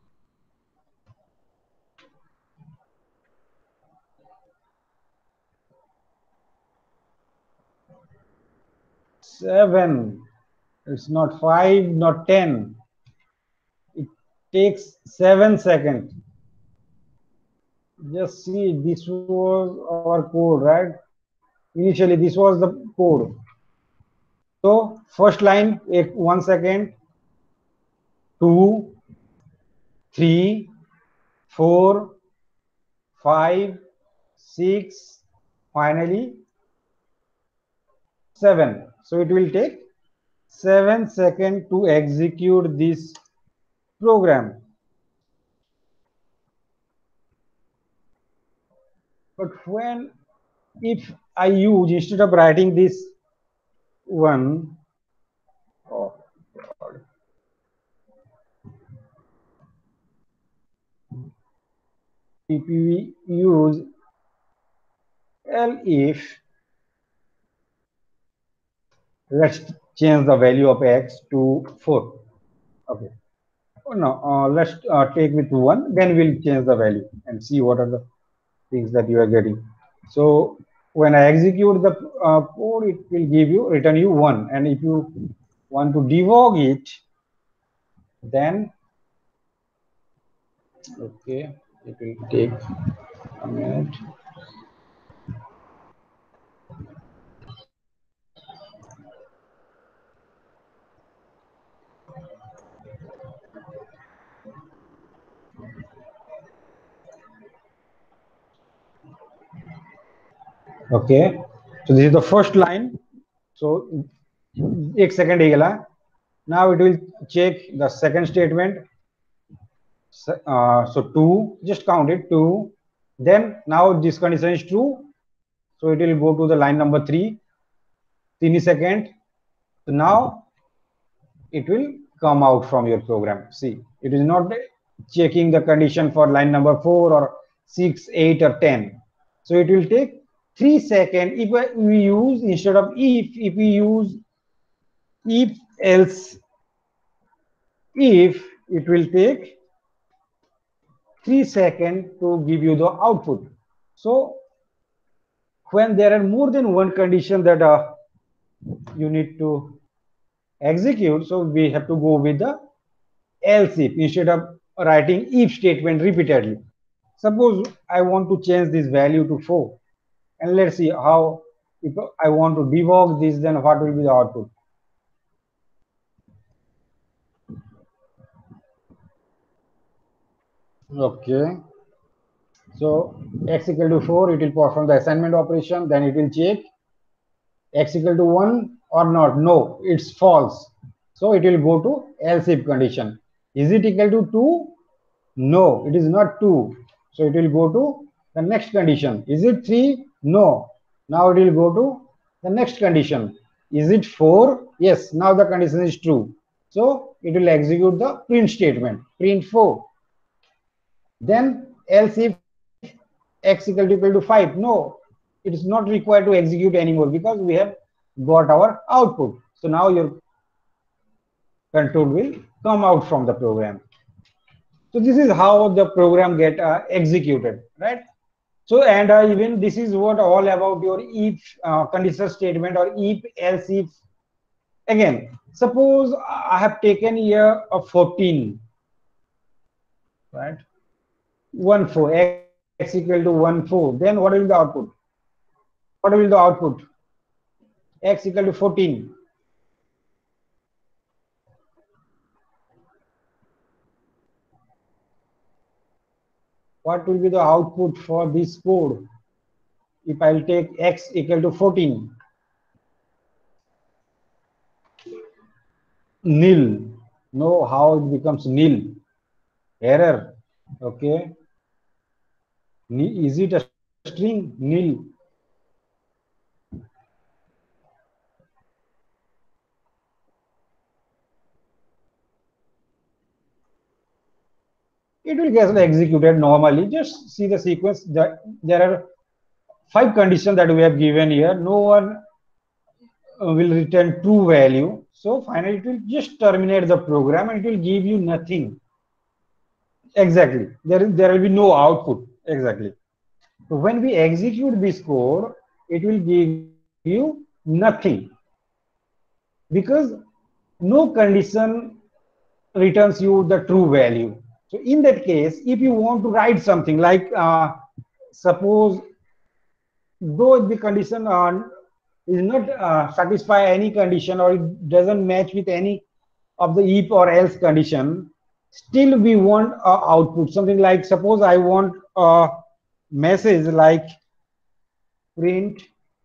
Seven. It's not 5, not 10. It takes 7 seconds. Just see, this was our code, right? Initially, this was the code. So first line, 1 second, 2, 3, 4, 5, 6, finally 7. So it will take 7 seconds to execute this program. But when, if I use, instead of writing this one, oh God. If we use elif, let's change the value of x to 4. Okay. Oh, no, let's take with 1, then we'll change the value and see what are the things that you are getting. So when I execute the code, it will give you, return you 1. And if you want to debug it, then, okay, it will take a minute. Okay, so this is the first line. So 1 second he gala. Now it will check the second statement. So 2, just count it, 2. Then now this condition is true. So it will go to the line number 3. 3 second. So now it will come out from your program. See, it is not checking the condition for line number 4 or 6, 8 or 10. So it will take 3 seconds. If we use, instead of if we use if else if, it will take 3 seconds to give you the output. So when there are more than one condition that you need to execute, so we have to go with the else if instead of writing if statement repeatedly. Suppose I want to change this value to 4, and let's see how, if I want to debug this, then what will be the output. Okay, so x equal to 4, it will perform the assignment operation, then it will check x equal to 1 or not. No, it's false. So it will go to else if condition. Is it equal to 2? No, it is not 2. So it will go to the next condition. Is it 3? No. Now it will go to the next condition. Is it 4? Yes, now the condition is true. So it will execute the print statement, print 4. Then else if x equal to 5, no, it is not required to execute anymore because we have got our output. So now your control will come out from the program. So this is how the program get executed, right? So and even this is what all about your if conditional statement or if else if. Again, suppose I have taken here a 14, right? 1 4, x equal to 1 4. Then what will be the output? What will be the output? X equal to 14. What will be the output for this code? If I'll take x equal to 14, nil. Know how it becomes nil? Error. Okay. Is it a string? Nil. It will get executed normally. Just see the sequence. There are 5 conditions that we have given here. No one will return true value. So finally, it will just terminate the program and it will give you nothing. Exactly. There will be no output. Exactly. So when we execute this code, it will give you nothing because no condition returns you the true value. So in that case, if you want to write something like suppose though the condition is not satisfy any condition or it doesn't match with any of the if or else condition, still we want output something like suppose I want a message like print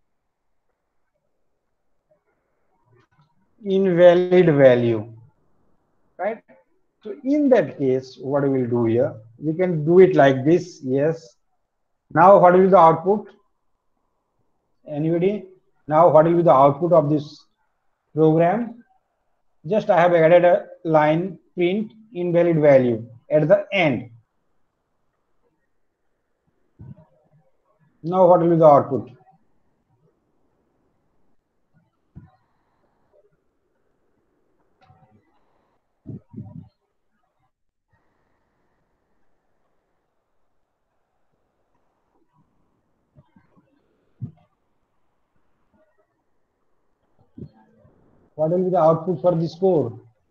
invalid value, right? So in that case, what we will do here, we can do it like this. Yes. Now what will be the output? Anybody? Now what will be the output of this program? Just I have added a line print invalid value at the end. Now what will be the output? What will be the output for this code?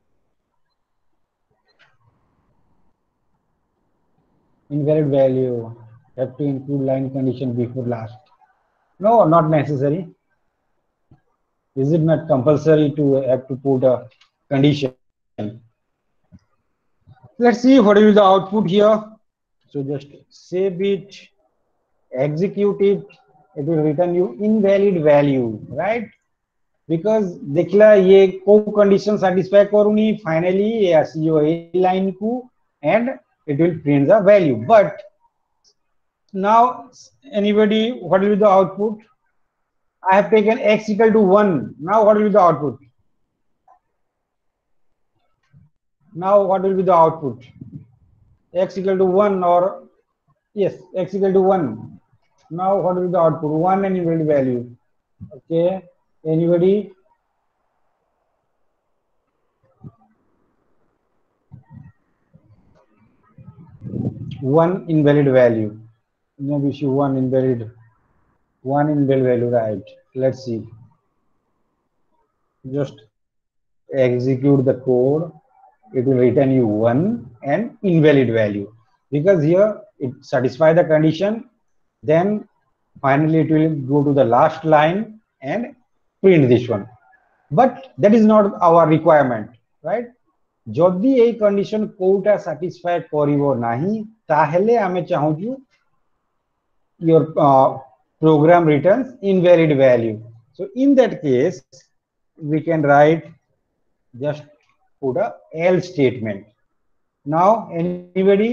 Invalid value. Have to include line condition before last. No, not necessary. Is it not compulsory to have to put a condition? Let's see what is the output here. So just save it, execute it. It will return you invalid value, right? Because देखला ये को condition satisfy करूनी finally ये आसियो a line को and it will print the value. But now anybody, what will be the output? I have taken x equal to 1. Now what will be the output? Now what will be the output? X equal to 1 or yes, x equal to 1. Now what will be the output? 1 and invalid value. Okay, anybody? One invalid value. Maybe issue one invalid value, right? Let's see. Just execute the code. It will return you 1 and invalid value because here it satisfies the condition. Then finally it will go to the last line and print this one. But that is not our requirement, right? যদি এই condition কোটা satisfy করিব ନାହିଁ তাহলে আমি চাহুଛୁ your program returns invalid value. So in that case we can write just put a else statement. Now anybody?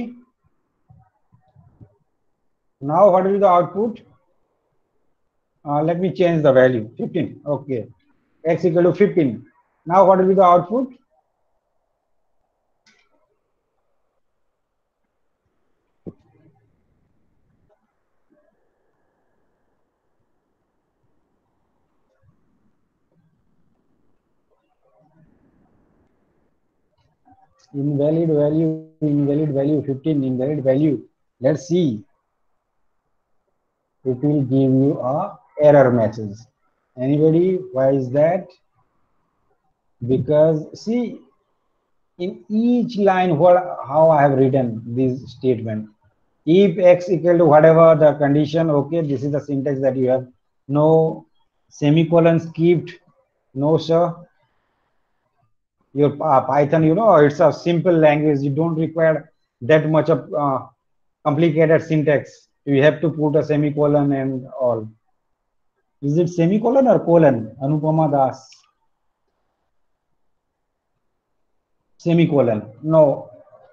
Now what will be the output? Let me change the value 15. Okay, x equal to 15. Now what will be the output? invalid value 15, invalid value. Let's see. It will give you a error message. Anybody? Why is that? Because see, in each line, what how I have written this statement. If x equal to whatever the condition, okay, this is the syntax that you have. No semicolon skipped. No, sir. Your Python, it's a simple language. You don't require that much of complicated syntax. You have to put a semicolon and all. Is it semicolon or colon? Anupama Das. Semicolon. No.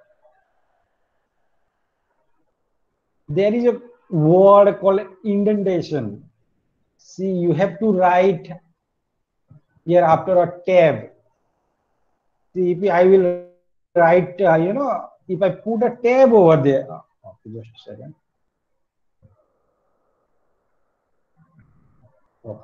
There is a word called indentation. See, you have to write here after a tab. See, if I will write, if I put a tab over there, okay, just a second. Oh.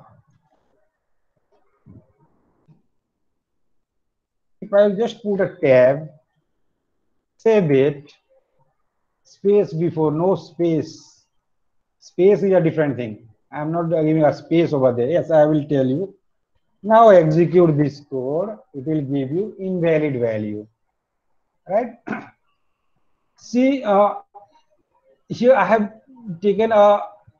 If I just put a tab, save it, space before, no space. Space is a different thing. I'm not giving a space over there. Yes, I will tell you. Now execute this code. It will give you invalid value. Right? See, here I have taken a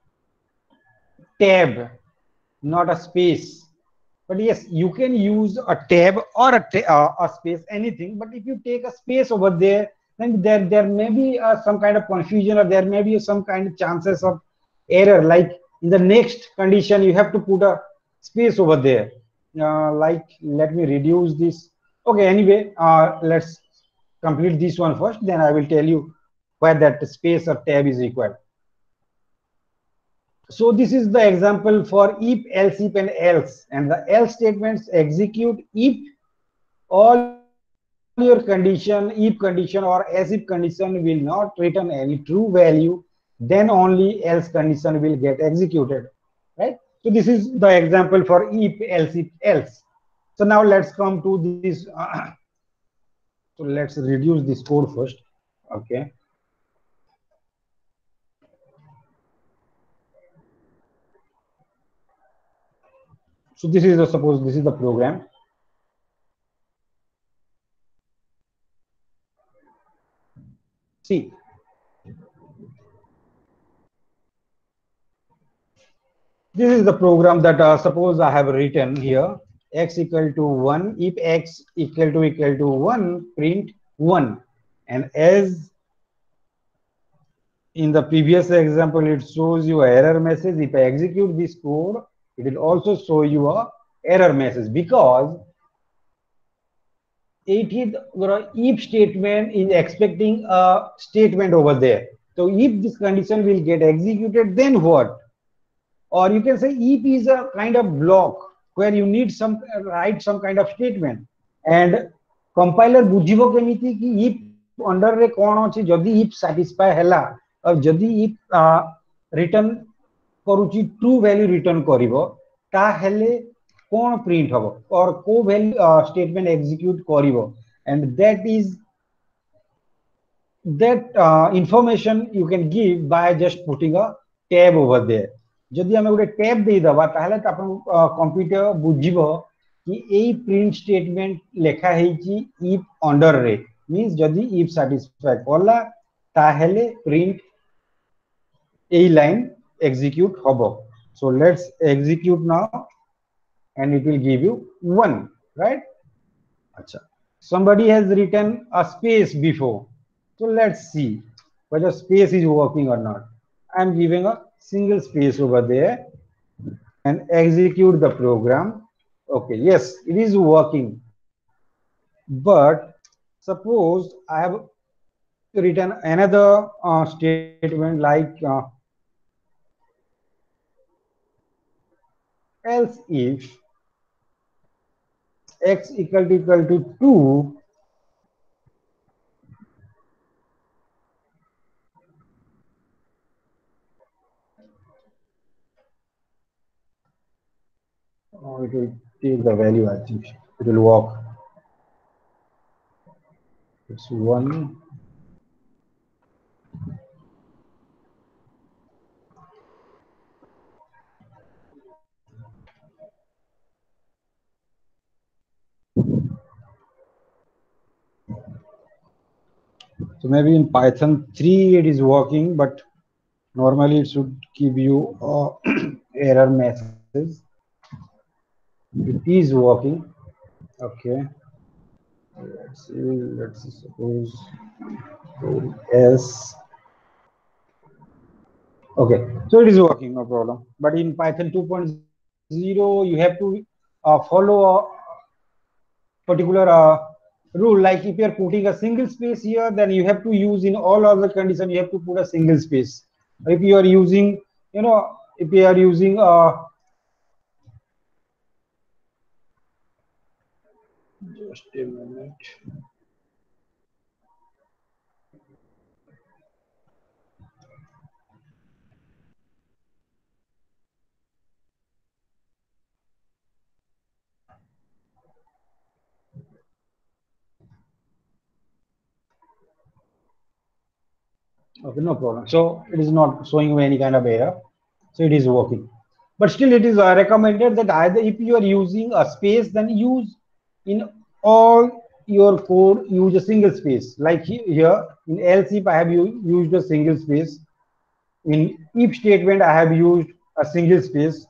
tab, not a space. But yes, you can use a tab or a space, anything. But if you take a space over there, then there may be some kind of confusion, or there may be some kind of chances of error. Like in the next condition, you have to put a space over there. Like, let me reduce this. Okay, anyway, let's complete this one first. Then I will tell you where that space or tab is required. So this is the example for if, else, and the else statements execute if all your if condition or as if condition will not return any true value, then only else condition will get executed, right? So this is the example for if, else. So now let's come to this. So let's reduce this code first. Okay. So this is the suppose this is the program. See, this is the program that suppose I have written here. X equal to 1, if x equal to 1, print 1. And as in the previous example, it shows you an error message. If I execute this code, it will also show you a error message, because it is if statement is expecting a statement over there. So if this condition will get executed, then what? Or you can say if is a kind of block where you need some write some kind of statement, and compiler बुझिबो केमिति कि if under रे कोन अछि जदी if satisfy हैला और जदी if return करूची true value return करिवो ता हेले कोन print हबो और को value statement execute करिवो, and that information you can give by just putting a tab over there. जदि हमें गोटे टैब दे दबा ताहले त अपन कंप्यूटर बुझिबो कि एई प्रिंट स्टेटमेंट लेखा हेची if अंडर रे, मींस जदि if satisfy कला ताहले प्रिंट एई लाइन execute हबो. So let's execute now and it will give you 1, right? Acha. Somebody has written a space before. So let's see whether space is working or not. I'm giving a single space over there and execute the program. Okay, yes, it is working. But suppose I have written another statement like else if x equal to 2, it will take the value, I think it will work. It's 1. So maybe in Python 3 it is working, but normally it should give you error message. It is working. Okay. Let's see, suppose S. Okay, so it is working, no problem. But in Python 2.0, you have to follow a particular rule. Like if you are putting a single space here, then you have to use in all other conditions, you have to put a single space. If you are using, if you are using just a minute. Okay, no problem. So it is not showing any kind of error. So it is working. But still it is recommended that either if you are using a space, then use in all your code, use a single space. Like here in else if I have used a single space. In if statement, I have used a single space.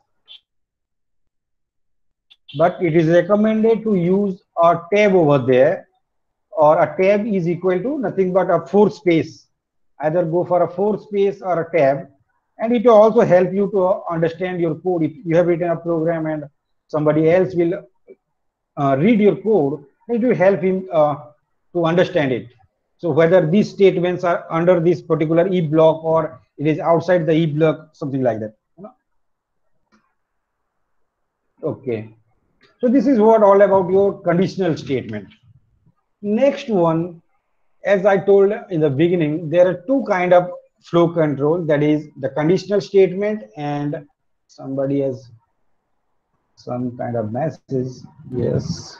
But it is recommended to use a tab over there, or a tab is equal to nothing but a 4 space. Either go for a 4 space or a tab, and it will also help you to understand your code. If you have written a program and somebody else will read your code, it will help him to understand it. So whether these statements are under this particular e block or it is outside the e block, something like that. Okay, so this is what all about your conditional statement. Next one, as I told in the beginning, there are two kind of flow control, that is the conditional statement, and somebody has some kind of message. Yes.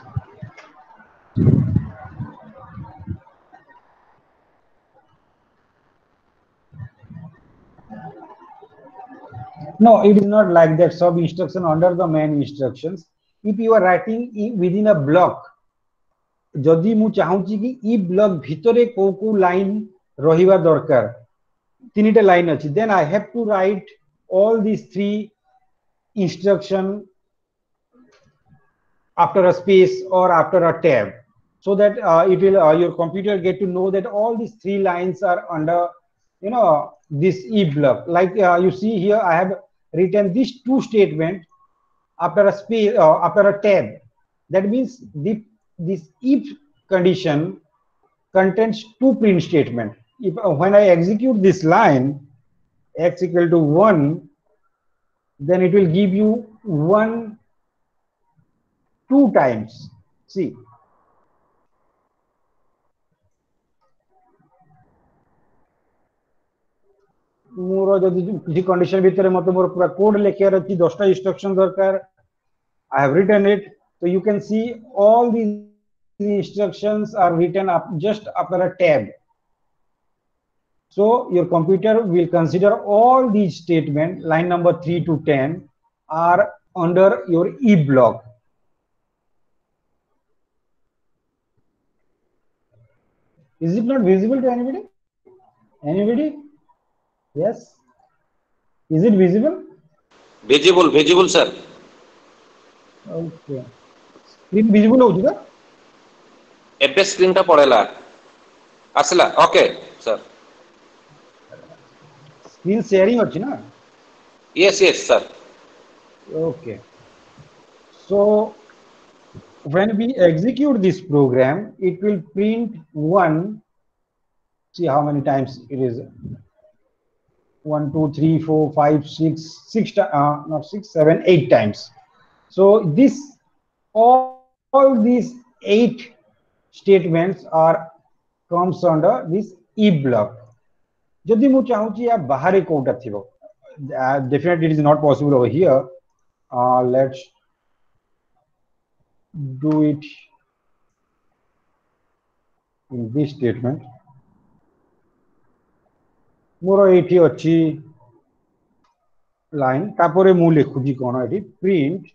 No, it is not like that. Sub instruction under the main instructions. If you are writing within a block, जदि मु चाहूची कि E block भितरे को line रहिबा दरकार, तीनटा line अछि, then I have to write all these 3 instruction after a space or after a tab, so that it will your computer get to know that all these 3 lines are under this if block. Like you see here, I have written these 2 statement after a space after a tab. That means this if condition contains 2 print statement. If when I execute this line x equal to 1, then it will give you 1 2 times. See, मोर जदि किसी condition भितर मत मोर पूरा code लिखार अच्छी 10टा instruction दरकार, I have written it. So you can see all these instructions are written up just after a tab. So your computer will consider all these statements, line number 3 to 10 are under your if block. Is it not visible to anybody? Anybody? Yes. Is it visible? Visible, sir. Okay. Screen visible हो चुका? एबे screen टा पड़ेला आसला. Okay sir. Screen sharing अच्छी ना? Yes, sir. Okay. So when we execute this program, it will print 1. See how many times it is. 1, 2, 3, 4, 5, 6, not 6, 7, 8 times. So this all these 8 statements are comes under this if block. जदि मु चाहूची या बाहर कोटा थिबो, definitely it is not possible over here. Let's do it in this statement मोर एठी अछि line तापरे मु लिखुजी कोन एठी print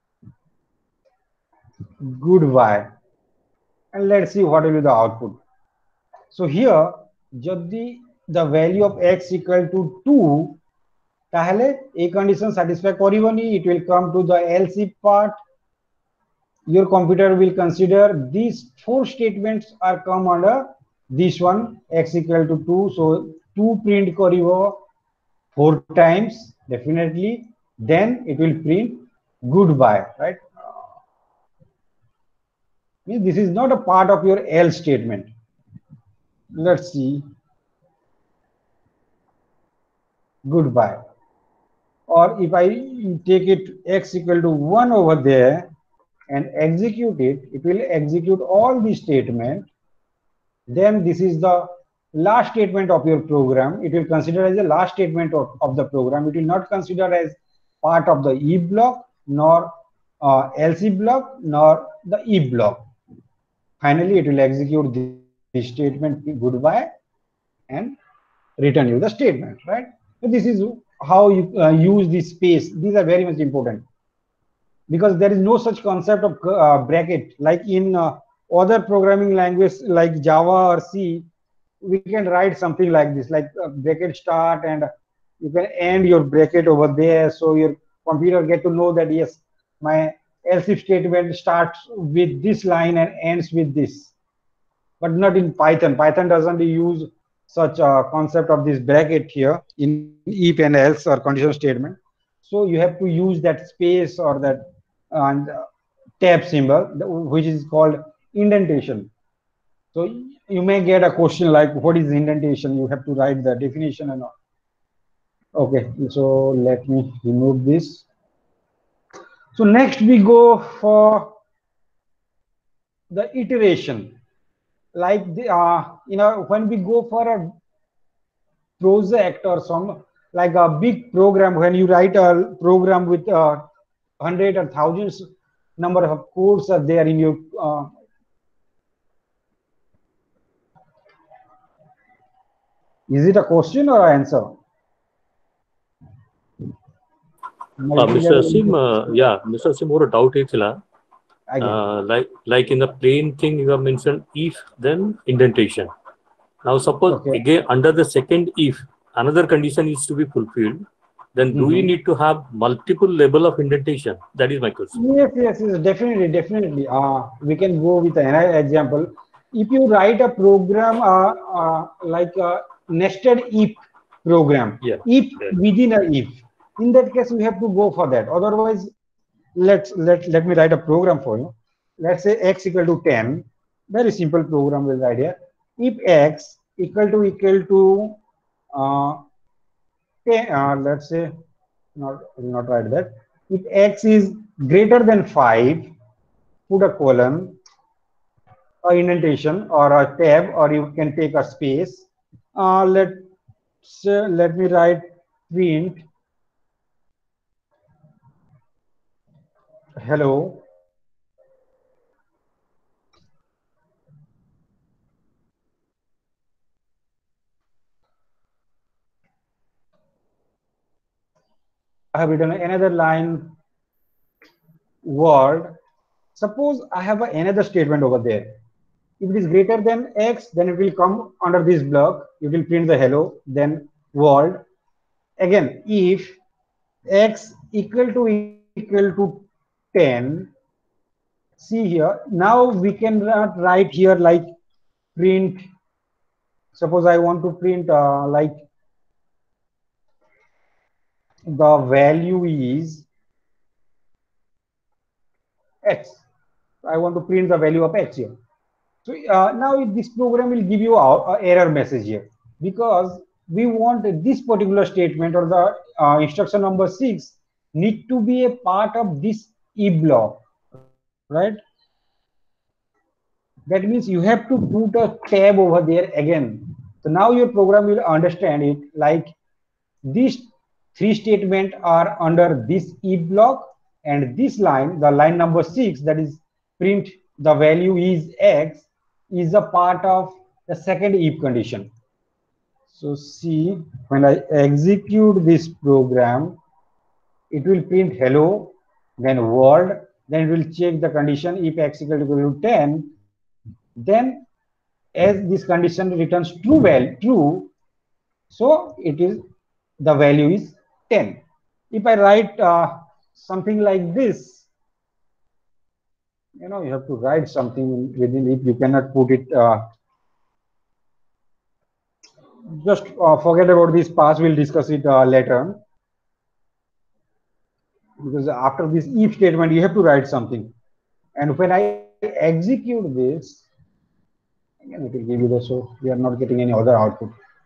goodbye and let's see what will be the output. So here जदि the value of x equal to 2 ताहले a condition satisfy करबनी, it will come to the else if part. Your computer will consider these four statements are come under this one, x equal to 2, so 2 print karibo 4 times definitely, then it will print goodbye, right? This is not a part of your else statement. Let's see. Goodbye. Or if I take it x equal to 1 over there and execute it, it will execute all the statement. Then this is the last statement of your program. It will consider as the last statement of the program. It will not consider as part of the if block, nor else if block, nor the if block. Finally, it will execute this statement goodbye and return you the statement, right? So this is how you use this space. These are very much important because there is no such concept of bracket like in other programming language like Java or C. We can write something like this, like bracket start, and you can end your bracket over there, so your computer get to know that yes, my else if statement starts with this line and ends with this. But not in Python. Python doesn't use such a concept of this bracket here in if and else or conditional statement. So you have to use that space or that tab symbol, which is called indentation. So you may get a question like, what is indentation? You have to write the definition and all. Okay, so let me remove this. So next we go for the iteration. Like the when we go for a project or some like a big program, when you write a program with 100 or thousands number of codes are there in your is it a question or an answer? Mr. Sim, yeah, Mr. Sim, more doubt is like in the plain thing you have mentioned if, then indentation. Now suppose again under the second if another condition is to be fulfilled, then do we need to have multiple level of indentation? That is my question. Yes, definitely. We can go with another example. If you write a program like a nested if program, if within a if, in that case we have to go for that. Otherwise, let me write a program for you. Let's say x equal to 10. Very simple program we'll write here. If x equal to 10, let's say not write that. If x is greater than 5, put a colon, a indentation or a tab, or you can take a space. Let me write print hello. I have written another line word. Suppose I have another statement over there. If it is greater than x, then it will come under this block. It will print the hello, then world. Again, if x equal to 10, see here, now we can write here like print. Suppose I want to print like the value is x. I want to print the value of x here. So now this program will give you an error message here because we want this particular statement or the instruction number 6 need to be a part of this if block, right? That means you have to put a tab over there again. So now your program will understand it like these 3 statements are under this if block, and this line, the line number 6, that is print the value is x, is a part of the second if condition. So see, when I execute this program, it will print hello, then world, then it will check the condition if x equal to 10, then as this condition returns true, so it is the value is 10. If I write something like this, you know, you have to write something within it. You cannot put it. Just forget about this pass. We'll discuss it later. Because after this if statement, you have to write something. And when I execute this, again it will give you the, so we are not getting any other output.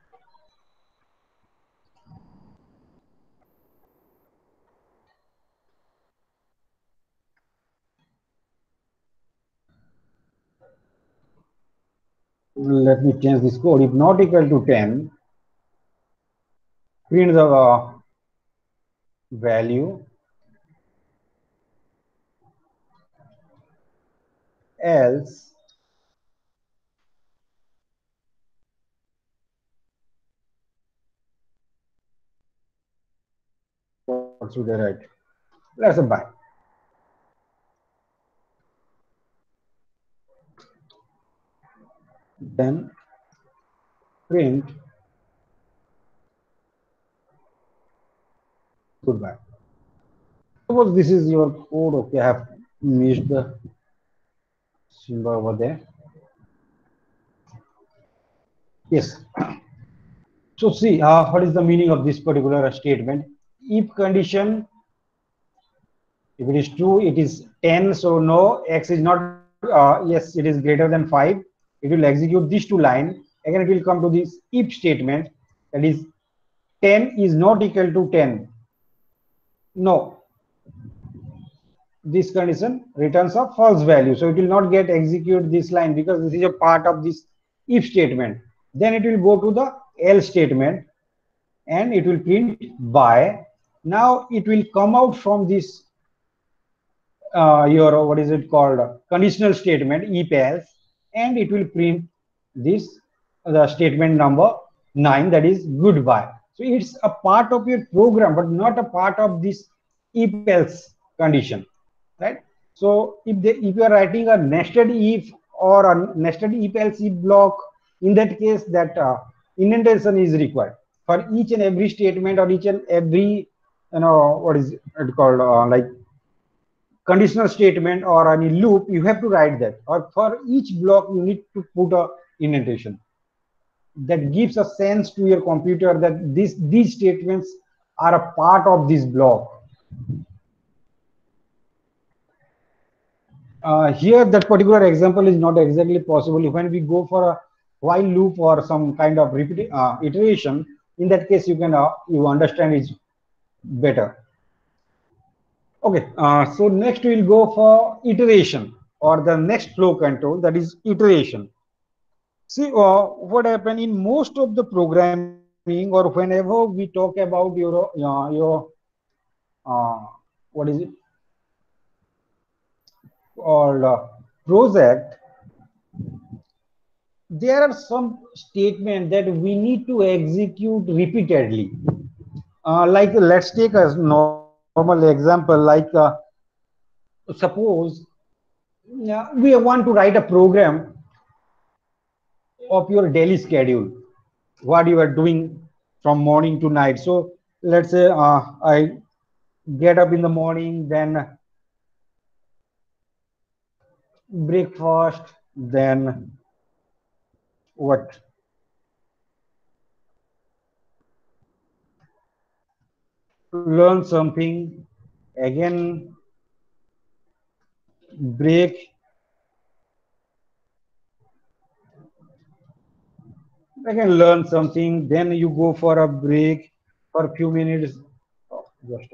Let me change this code. If not equal to 10, print the value, else what should I write? Let's say buy. Then print goodbye. Suppose this is your code. Okay, I have missed the symbol over there. Yes. So see, what is the meaning of this particular statement? If condition, if it is true, it is 10. So no, x is not. Yes, it is greater than 5. It will execute these two lines. Again, it will come to this if statement. That is, 10 is not equal to 10. No, this condition returns a false value, so it will not get execute this line because this is a part of this if statement. Then it will go to the else statement and it will print by. Now it will come out from this your what is it called conditional statement if else, and it will print this the statement number 9, that is goodbye. So it's a part of your program but not a part of this if else condition, right? So if you are writing a nested if or a nested if else if block, in that case that indentation is required for each and every statement or each and every, you know, what is it called like conditional statement or any loop. You have to write that, or for each block you need to put a indentation that gives a sense to your computer that these statements are a part of this block. Here that particular example is not exactly possible. When we go for a while loop or some kind of repeat iteration, in that case you can you understand it better. Okay, so next we'll go for iteration or the next flow control, that is iteration. See, what happened in most of the programming or whenever we talk about what is it called project, there are some statements that we need to execute repeatedly. Like let's take a normal example, like suppose we want to write a program of your daily schedule, what you are doing from morning to night. So let's say I get up in the morning, then breakfast, then what, learn something, again break, again learn something, then you go for a break for a few minutes, just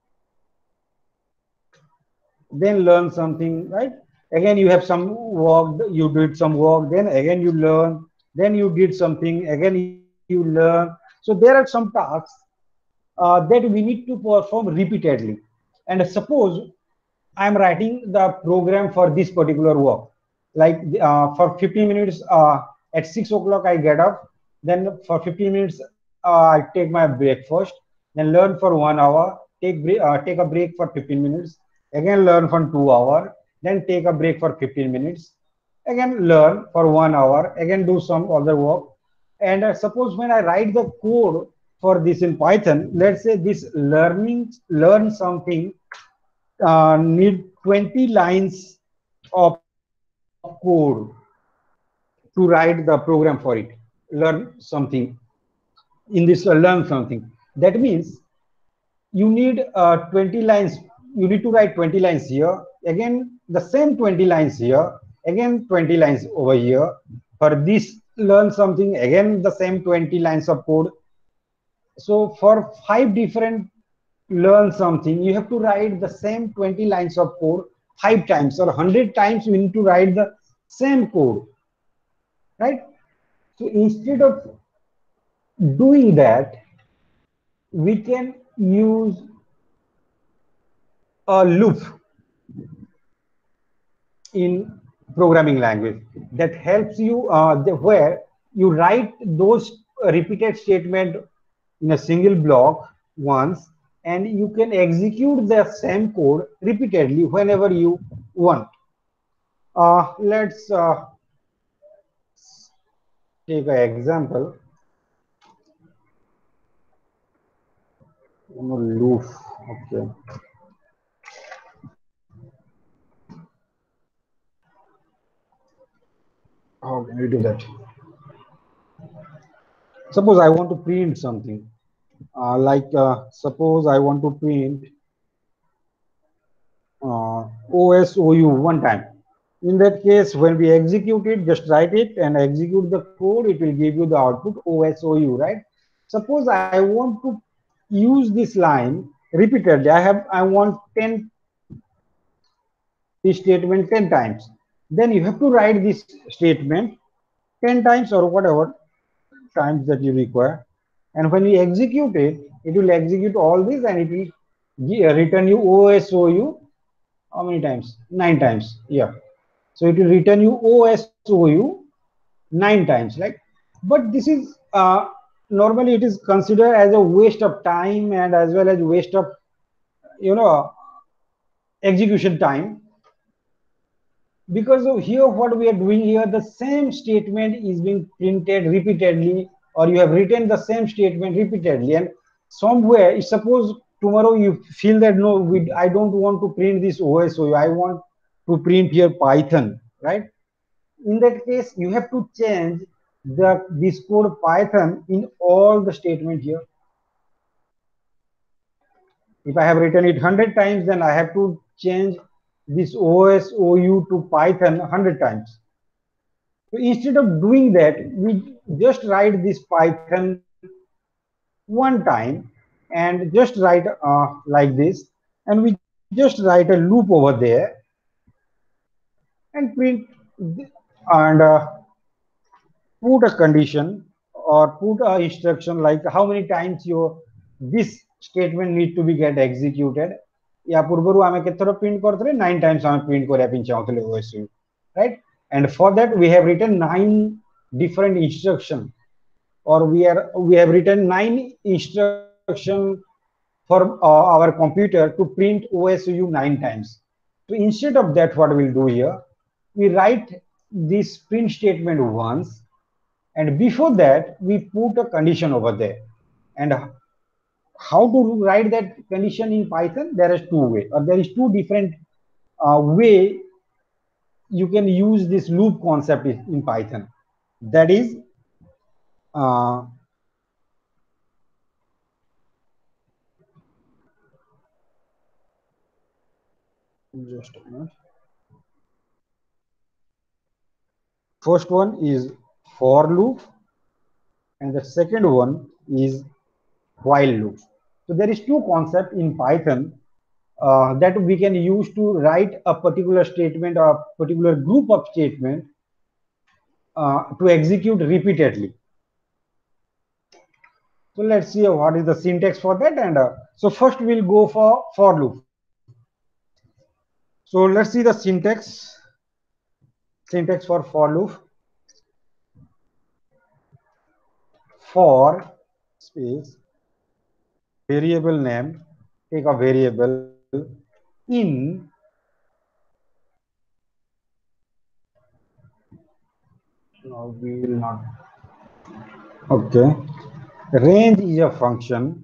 then learn something, right? Again you have some work, you did some work, then again you learn, then you did something, again you learn. So there are some tasks that we need to perform repeatedly. And suppose I'm writing the program for this particular work, Like for 15 minutes at 6 o'clock I get up, then for 15 minutes I take my breakfast, then learn for 1 hour, take a break for 15 minutes, again learn for 2 hours, then take a break for 15 minutes, again learn for 1 hour, again do some other work. And suppose when I write the code for this in Python, let's say this learn something need 20 lines of code to write the program for it, learn something in this learn something. That means you need 20 lines, you need to write 20 lines here, again the same 20 lines here, again 20 lines over here. For this learn something, again the same 20 lines of code. So for 5 different learn something, you have to write the same 20 lines of code 5 times, or 100 times you need to write the same code, right? So instead of doing that, we can use a loop in programming language that helps you where you write those repeated statement in a single block once, and you can execute the same code repeatedly whenever you want. Let's take an example. Loop. Okay. How can we do that? Suppose I want to print something. Suppose I want to print OSOU one time. In that case, when we execute it, just write it and execute the code, it will give you the output OSOU, right? Suppose I want to use this line repeatedly. I want 10 this statement 10 times. Then you have to write this statement 10 times or whatever times that you require. And when you execute it, it will execute all this and it will return you OSOU. How many times? 9 times. Yeah. So it will return you OSOU 9 times, right? But this is normally it is considered as a waste of time and as well as waste of execution time, because of here what we are doing here, the same statement is being printed repeatedly, or you have written the same statement repeatedly, and somewhere suppose tomorrow you feel that no, I don't want to print this OSOU, I want to print here Python, right? In that case you have to change this code Python in all the statement here. If I have written it 100 times, then I have to change this OSOU to Python 100 times. So instead of doing that, we just write this Python one time and just write like this, and we just write a loop over there and print and put a condition or put a instruction like how many times your this statement need to be get executed. या पूर्वरु आमे केतरो print करथले 9 times आमे print करिया पिन चाहथले OSU, right? And for that we have written 9 different instruction, or we have written 9 instruction for our computer to print OSU 9 times. So instead of that, what we'll do here, we write this print statement once, and before that we put a condition over there. And how to write that condition in Python? There is two ways, or there is two different way you can use this loop concept in Python. That is just a minute. First one is for loop, and the second one is while loop. So there is two concepts in Python that we can use to write a particular statement or a particular group of statement to execute repeatedly. So let's see what is the syntax for that. And so first we'll go for loop. So let's see the syntax. syntax for loop. For space variable name, take a variable in no, we will not. Okay, range is a function,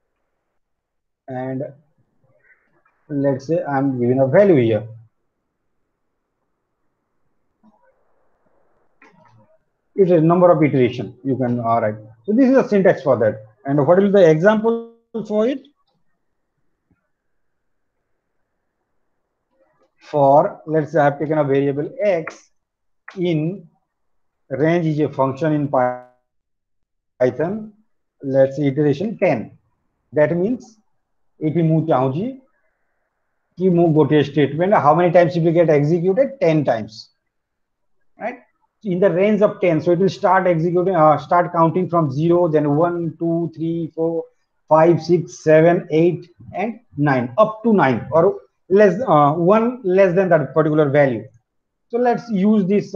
and let's say I'm giving a value here. It is number of iteration you can write. So this is a syntax for that. And what is the example for it? For, let's say I have taken a variable x in range is a function in Python, let's say iteration 10. That means if you move चाहूँ कि move गोटे statement, how many times it will get executed? 10 times, right? In the range of 10, so it will start executing, start counting from 0, then 1, 2, 3, 4, 5, 6, 7, 8, and 9, up to 9, or less, one less than that particular value. So let's use this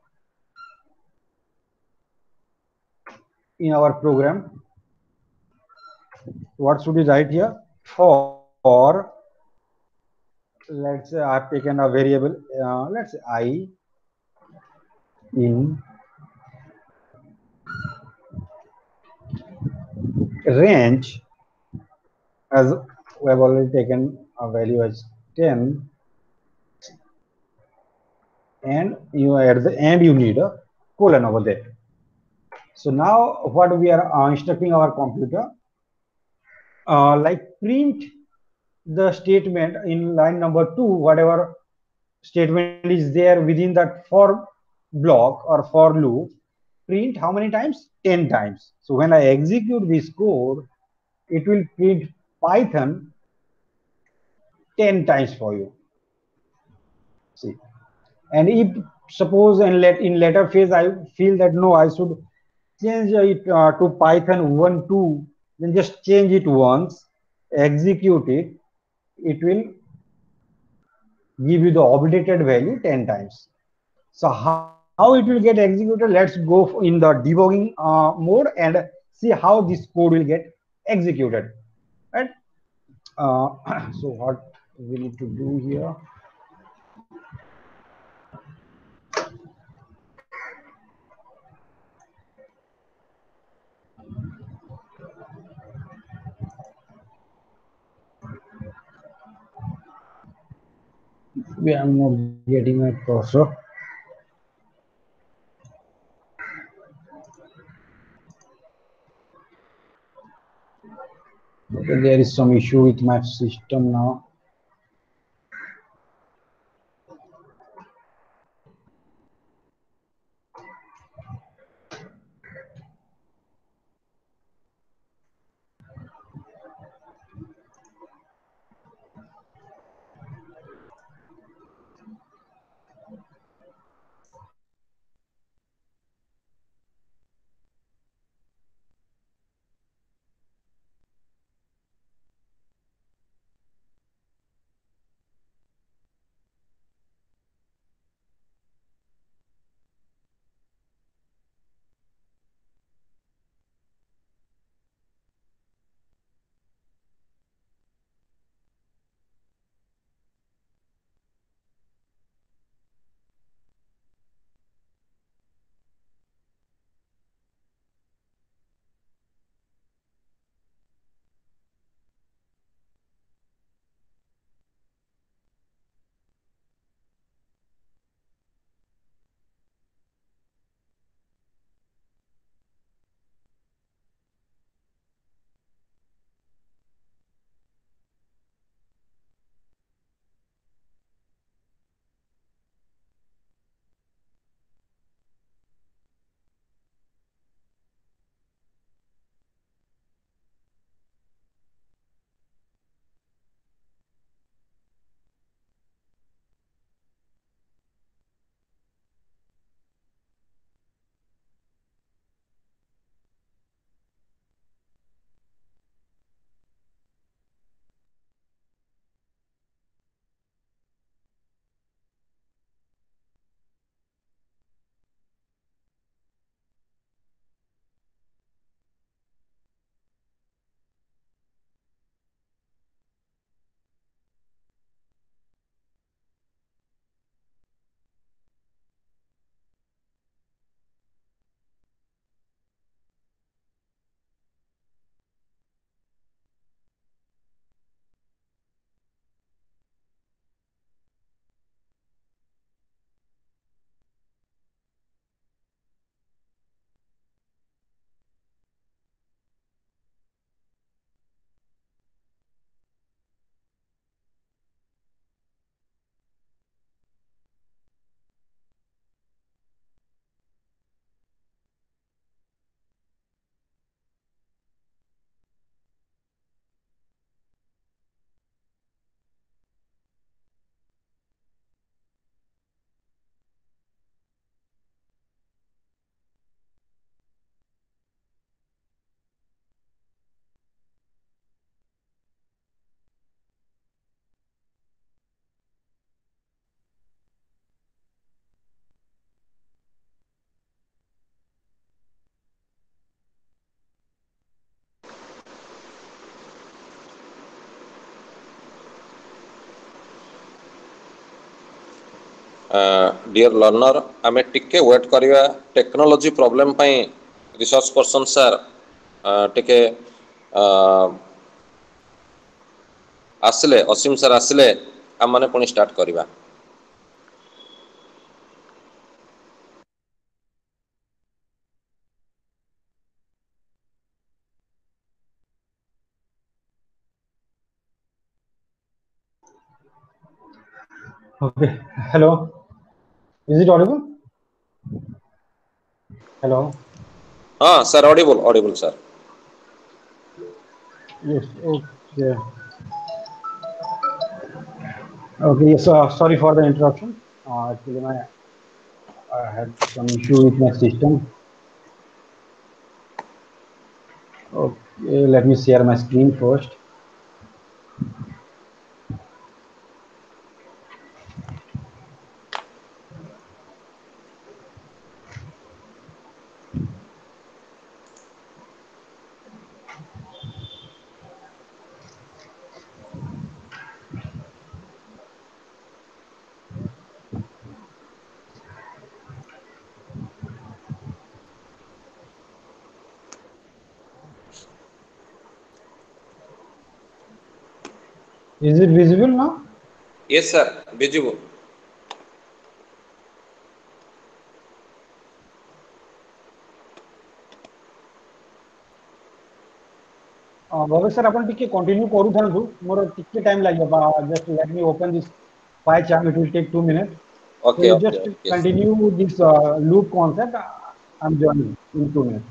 in our program. What should we write here? For, let's say I've taken a variable, let's say I in range, as we have already taken a value as 10, and you at the end you need a colon over there. So now what we are instructing our computer, like print the statement in line number 2, whatever statement is there within that for block or for loop, print how many times? 10 times. So when I execute this code, it will print Python 10 times for you. See, and if suppose in later phase I feel that no, I should change it to Python 1.2, then just change it once, execute it, it will give you the updated value 10 times. So how it will get executed, let's go in the debugging mode and see how this code will get executed, right? So what we need to do here, I'm not getting my cursor. Okay, there is some issue with my system now. Dear learner आमे टिके wait करिया technology problem पई resource person sir टिके आसले असीम sir आसले आम माने पुणी स्टार्ट करिबा। Okay. Hello. Is it audible? Hello. हाँ sir audible audible sir. Yes. Okay. Okay. Yes. Sorry for the interruption. Actually, I had some issue with my system. Okay. Let me share my screen first. Is it visible now? Yes sir, visible. Bhavesh sir, आपण टिके continue करू थांबू. मोर टिके time लागेबा. Just let me open this file chart. It will take 2 minutes. So Okay you okay just okay. continue this loop concept. I'm joining in 2 minutes.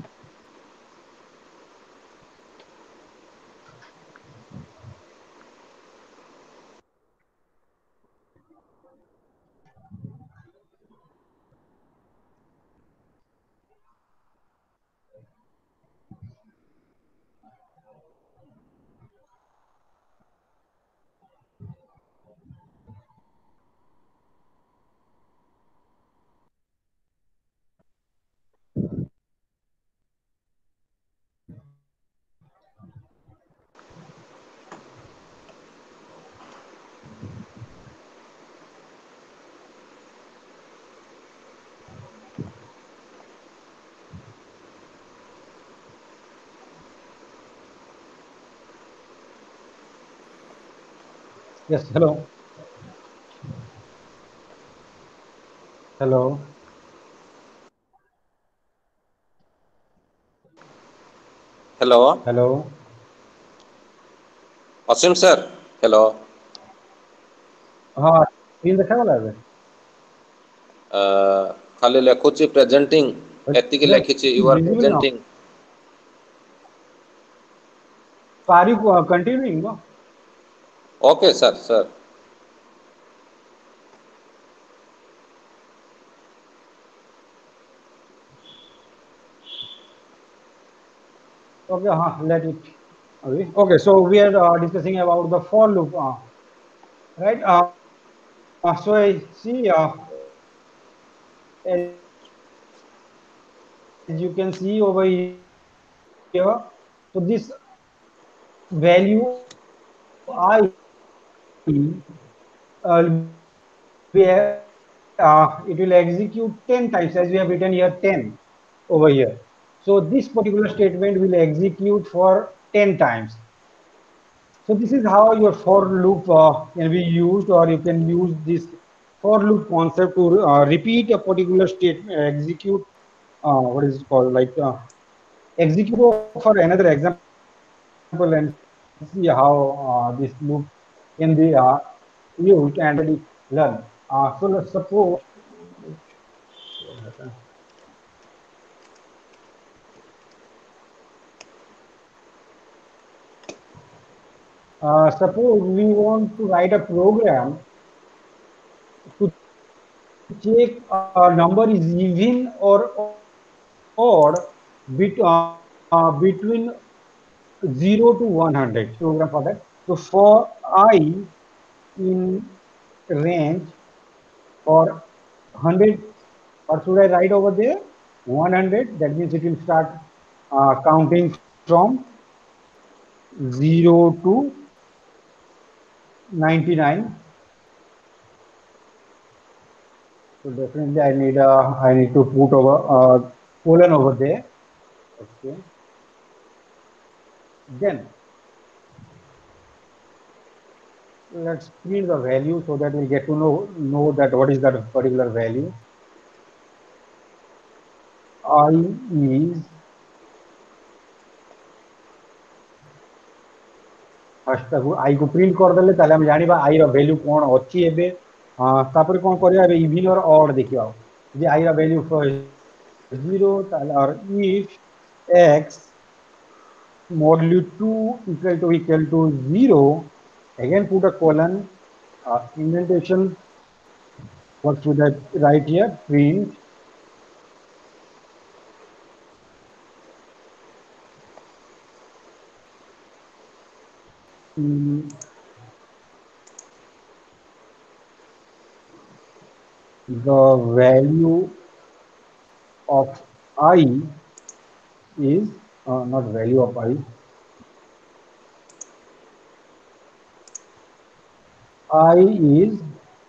Yes, hello. Hello. Hello, Hello. Asim sir hello. हाँ, screen ଦେଖାଗଲା ଏବେ? खाली लेखुची presenting एतिकी Just लेखिची you are visible now. Presenting. So are you continuing? No? Okay sir sir. Okay, let it. Okay, so we are discussing about the for loop, right? So I see, as you can see over here, so this value I it will execute 10 times, as we have written here 10 over here. So this particular statement will execute for 10 times. So this is how your for loop can be used, or you can use this for loop concept to repeat a particular statement, execute, what is it called, like execute for another example, and see how this loop can be used and learn. So let's suppose, what happened? Suppose we want to write a program to check a number is even or odd between 0 to 100. Program for that. So for I in range for 100, or should I write over there 100? That means it will start counting from 0 to 99. So definitely I need to put over colon over there. Okay. Then let's print the value so that we'll get to know that what is that particular value. I is first I को print करदेले ताले हम जानिबा I row value कोन अछि एबे तापर कोन करिया एबे even और odd देखियो जे I रो value for 0 ताले और if x modulo 2 equal to 0 again put a colon indentation. What should I write here? Print the value of I is not value of I is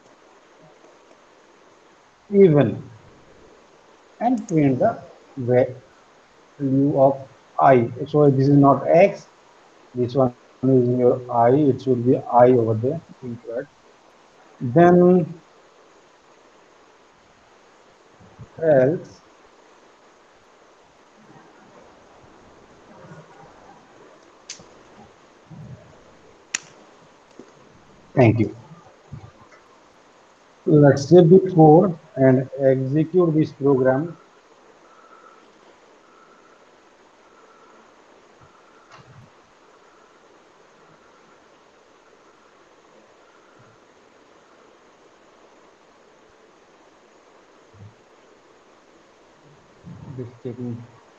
even and print the value of I. So this is not X, this one is in your I, it should be I over there, incorrect. Then else thank you. Let's say before and execute this program. This taking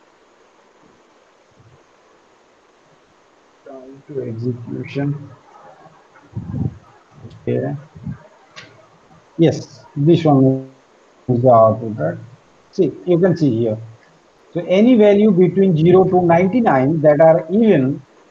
time to execution. Okay. Yes, this one is the output, right? See, you can see here. So any value between 0 to 99 that are even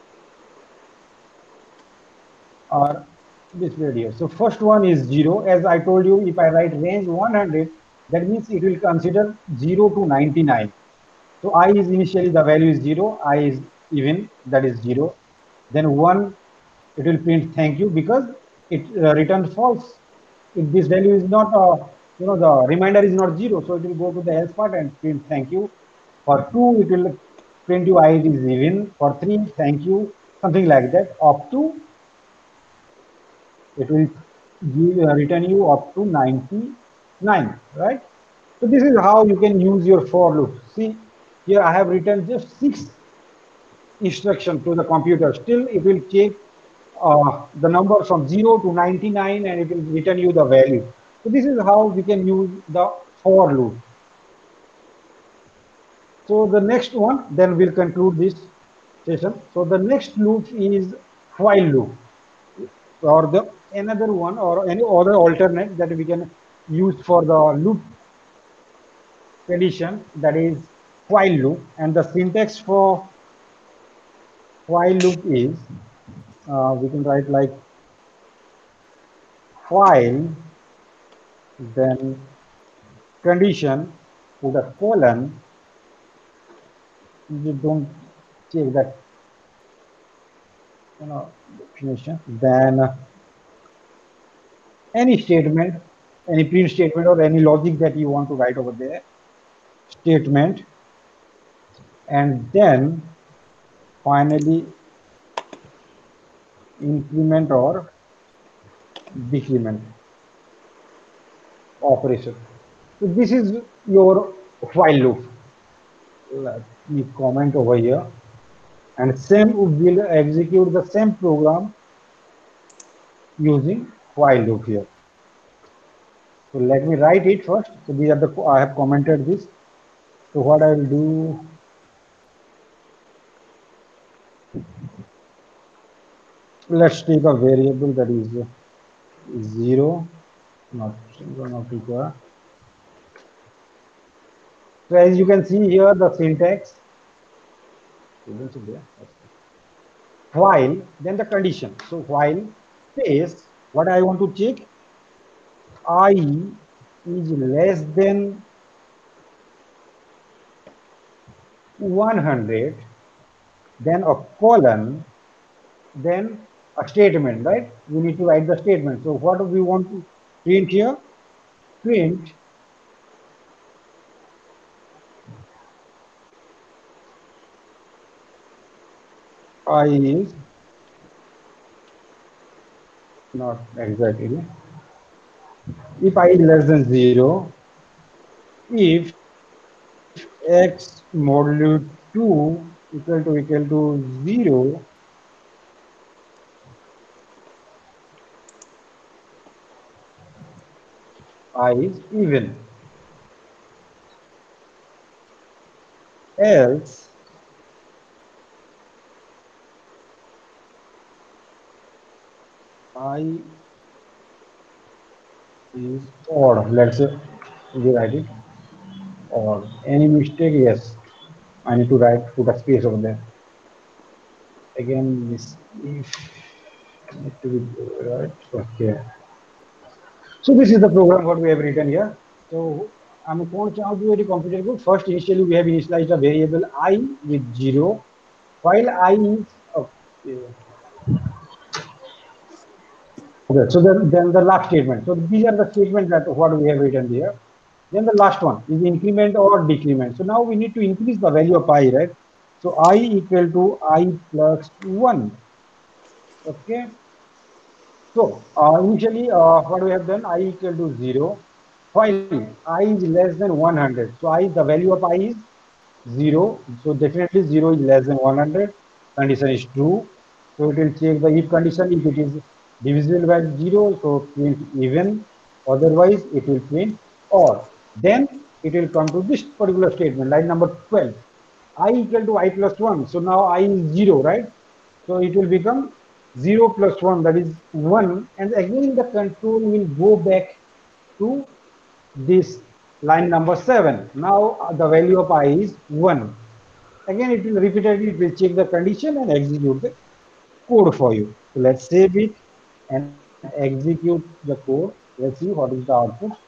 are displayed here. So first one is 0. As I told you, if I write range 100, that means it will consider 0 to 99. So I is initially the value is 0, I is even, that is 0. Then 1, it will print thank you because it returns false. If this value is not, the reminder is not 0, so it will go to the else part and print thank you. For 2, it will print you I is even. For 3, thank you, something like that. Up to, it will return you up to 99, right? So this is how you can use your for loop. See, here I have written just 6 instruction to the computer. Still, it will take the number from 0 to 99 and it will return you the value. So this is how we can use the for loop. So the next one, then we'll conclude this session. So the next loop is while loop, or the another one or any other alternate that we can use for the loop condition, that is while loop. And the syntax for while loop is we can write like while, then condition, put a colon, you don't check that definition, then any statement, any print statement or any logic that you want to write over there, statement, and then finally increment or decrement operation. So this is your while loop. Let me comment over here, and same will execute the same program using while loop here. So let me write it first. So these are the, I have commented this. So what I will do, let's take a variable that is 0, not equal. So as you can see here, the syntax, while, then the condition. So while space, what I want to check, I is less than 100, then a colon, then a statement, right? We need to write the statement. So what do we want to print here? Print I is not exactly. If I is less than 0, if x modulo 2 equal to 0, I is even. Else I is odd. Let's say we write it odd. Any mistake? Yes. I need to write, put a space over there. Again, this if need to be right. Okay. So this is the program what we have written here. So I'm going to do a computer code. First, initially we have initialized a variable I with 0, while I is okay. Okay, so then the last statement. So these are the statements that what we have written here. Then the last one is increment or decrement. So now we need to increase the value of I, right? So I equal to I plus 1. Okay. So initially what we have done, I equal to 0, while I is less than 100. So the value of I is 0. So definitely 0 is less than 100. Condition is true. So it will check the if condition. If it is divisible by 0, so print even. Otherwise, it will print or. Then it will come to this particular statement, line number 12. I equal to I plus 1. So now I is 0, right? So it will become 0 plus 1, that is 1. And again, the control will go back to this line number 7. Now the value of I is 1. Again, it will repeatedly, it will check the condition and execute the code for you. So let's save it and execute the code. Let's see what is the output.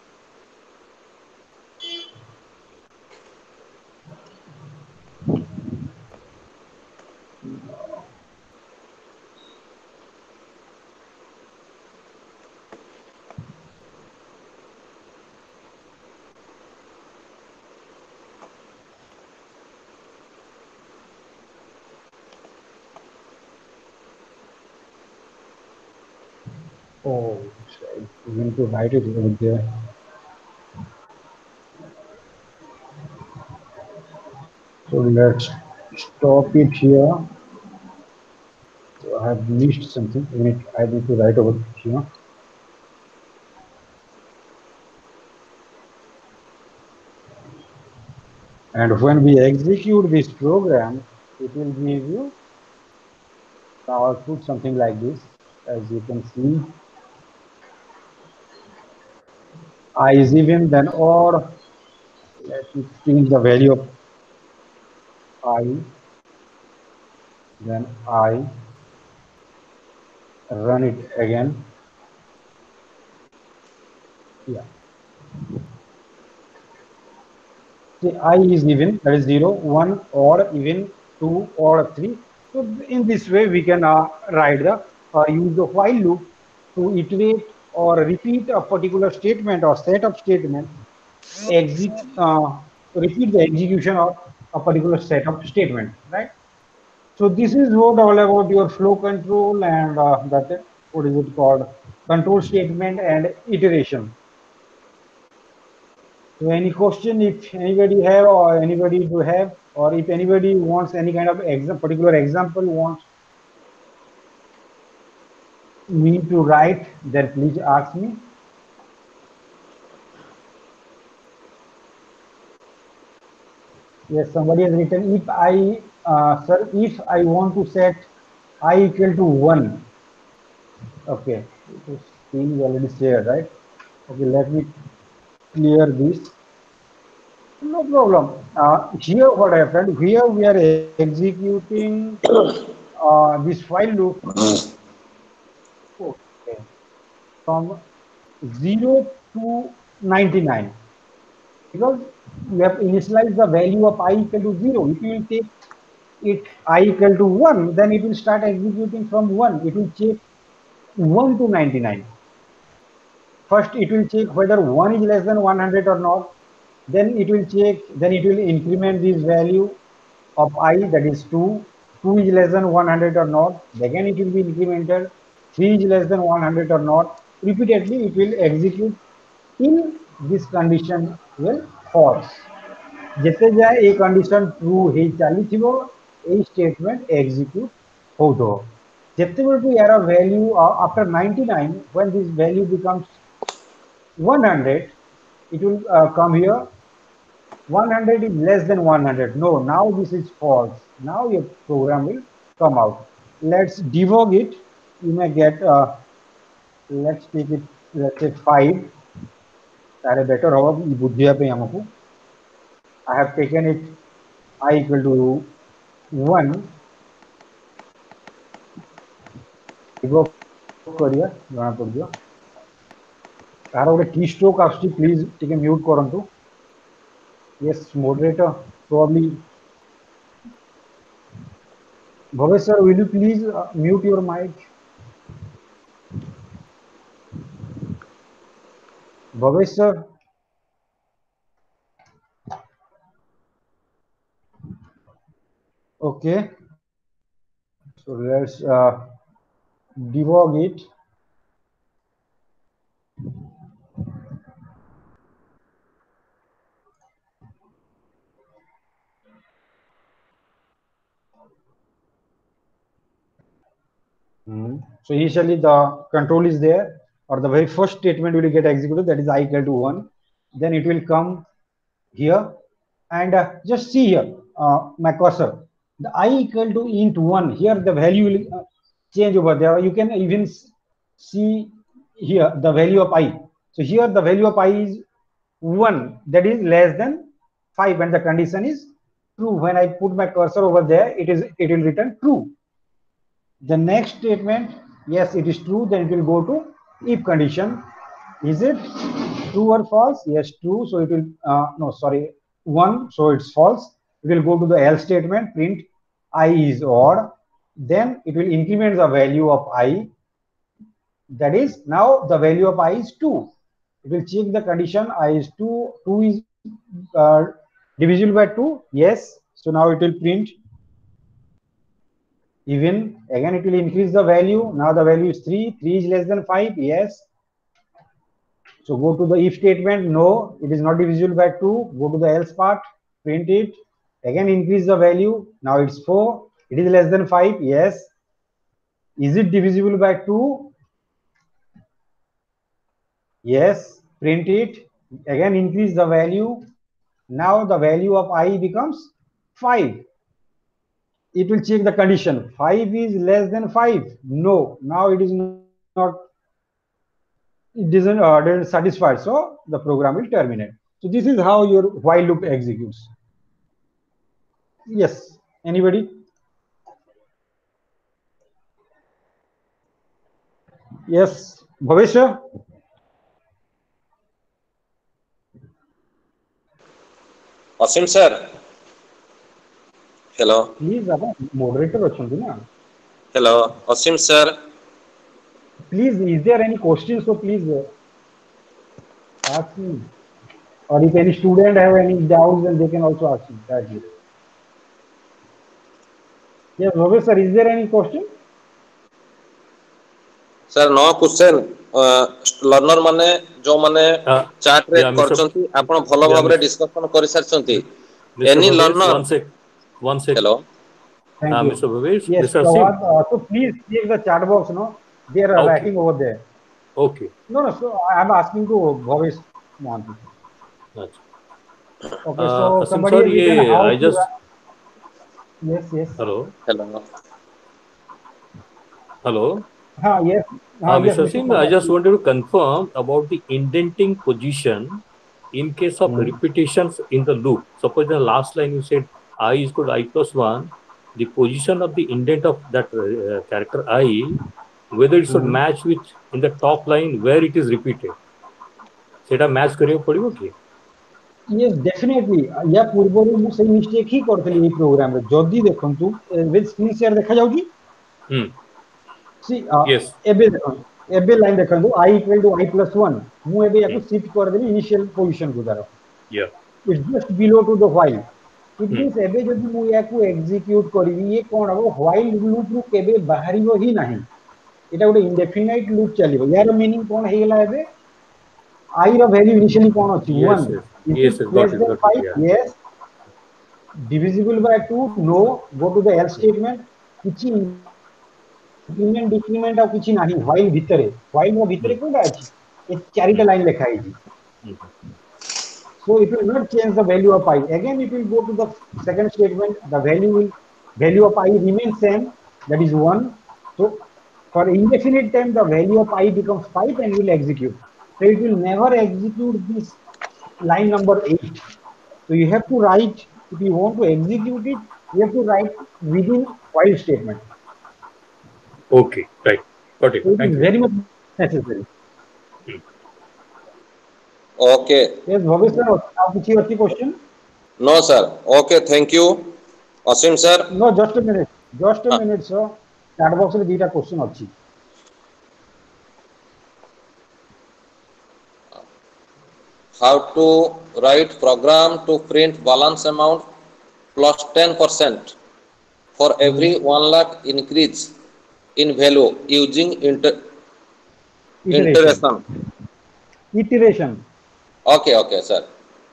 Oh, I'm going to write it over there. So let's stop it here. So I have missed something. I need to write over here. And when we execute this program, it will give you the output something like this. As you can see, I is even, then or. Let me change the value of I, then I run it again. Yeah. See, I is even, that is 0, 1, or even 2 or 3. So in this way, we can write the use the while loop to iterate or repeat a particular statement or set of statements, repeat the execution of a particular set of statements, right? So this is what all about your flow control and that what is it called, control statement and iteration. So any question if anybody have or anybody do have, or if anybody wants any kind of particular example wants me to write, then please ask me. Yes, somebody has written if I, sir, if I want to set I equal to 1. Okay, this screen is already shared, right? Okay, let me clear this. No problem. Here what happened, here we are executing this while loop. Okay. From 0 to 99, because we have initialized the value of I equal to 0. If you will take it I equal to 1, then it will start executing from 1. It will check 1 to 99. First, it will check whether 1 is less than 100 or not. Then it will check, then it will increment this value of I, that is 2. 2 is less than 100 or not. Again, it will be incremented. 3 is less than 100 or not. Repeatedly, it will execute in this condition will false. ଯେତେ ଯାଏ a condition true ହେଇ ଚାଲିଥିବ ଏଇ statement execute ହଉଥିବ ଯେତେବେଳକୁ ୟାର value after 99 when this value becomes 100 it will come here 100 is less than 100. No, now this is false. Now your program will come out. Let's debug it. You may get let's take it, let's say 5. तारे better होगा बुद्धिया पे हमको I have taken it I equal to 1. debug करिया जଣା पड़ियो तार ଗୋଟେ keystroke आछि प्लीज टिके म्यूट करंतु. Yes, moderator, probably. Bhavesh sir, will you please mute your mic? Bhavesh sir. Okay. So let's debug it. So initially the control is there, or the very first statement will get executed, that is I equal to 1. Then it will come here and just see here my cursor, the I equal to int 1. Here the value will change over there. You can even see here the value of I. So here the value of I is 1, that is less than 5, and the condition is true. When I put my cursor over there, it will return true. The next statement, yes, it is true, then it will go to if condition. Is it true or false? Yes, true. So it will no, sorry, 1, so it's false. It will go to the else statement, print I is odd. Then it will increment the value of I, that is now the value of I is 2. It will check the condition I is 2. 2 is divisible by 2. Yes, so now it will print even. Again it will increase the value. Now the value is 3. 3 is less than 5. Yes, so go to the if statement. No, it is not divisible by 2. Go to the else part, print it. Again increase the value. Now it's 4. It is less than 5. Yes. Is it divisible by 2? Yes, print it. Again increase the value. Now the value of I becomes 5. It will check the condition. 5 is less than 5. No, now it is not, it doesn't satisfy, so the program will terminate. So this is how your while loop executes. Yes, anybody? Yes, Bhavesh sir. Asim sir. Hello. Please, moderator achandi na. Hello, Asim sir. Please, is there any questions? So please ask me. Or if any student have any doubts, then they can also ask me. That's it. Yes, Bhavesh sir, is there any question? Sir, no question. Learner माने जो माने chat रे करचंती आपण भलो भाबरे discussion करि सारचंती. Any learner. One sec. Hello. Thank you. Mr. Bhavesh. Yes, Mr. Asim. so please check the chat box. No, they are writing over there. Okay. No. So I am asking to Bhavesh Mohanty. Okay. So somebody sorry, I just. Yes. Hello. Yes. Mr. Asim, I just wanted to confirm about the indenting position in case of repetitions in the loop. Suppose the last line you said I is equal to I plus 1, the position of the indent of that character I, whether it should match with in the top line where it is repeated. सेटा match करियो पड़िबो कि? Yes, definitely. या पूर्वରୁ ମୁଁ ସେଇ mistake ହିଁ କରିଥିଲି ଏଇ ପ୍ରୋଗ୍ରାମ ରେ। ଯଦି ଦେଖନ୍ତୁ ଏବେ ସ୍କ୍ରିନ୍ ସେୟାର ଦେଖା ଯାଉଛି? सी Yes. एबे देखନ୍ତୁ एबे लाइन देखନ୍ତୁ I equal to I plus 1 ମୁଁ ଏବେ याको शिफ्ट कर देबी इनिशियल पोजीशन को तार। Yeah. It's just below to the while. It Hmm. means एबे जदि ମୁଁ याको एग्जीक्यूट करबी ये कोन हबो while लूप रु केबे बाहरिबो ही नाही। एटा गोटे इंडेफिनाइट लूप चलिबो। यार मीनिंग कोन हेगला एबे I रो वैल्यू इनिशियली कोन अछि Yes, 1 yes. is Yes, it yes, less than got it, 5 yeah. yes divisible by 2 no go to the else statement किछि इंक्रीमेंट डिक्रीमेंट आ किछि नाही व्हाइल भितरे व्हाइल मो भितरे कोडा अछि ए चारिटा लाइन लिखा है so it will not change the value of I again it will go to the second statement the value of I remains same that is 1 so for indefinite time the value of I becomes 5 and will execute so it will never execute this line number 8 so you have to write if you want to execute it you have to write within while statement. Okay, right. Got it. So it Thank is you. very much necessary. Okay. Yes, Bhavesh sir, आप कुछ अच्छी question? No, sir. Okay, thank you. Asim sir. No, just a minute. Just a minute, sir. Chat box रे दीटा question अच्छी. How to write program to print balance amount plus 10% for every 1 lakh increase in value using Iteration. iteration. Iteration. Okay, okay, sir.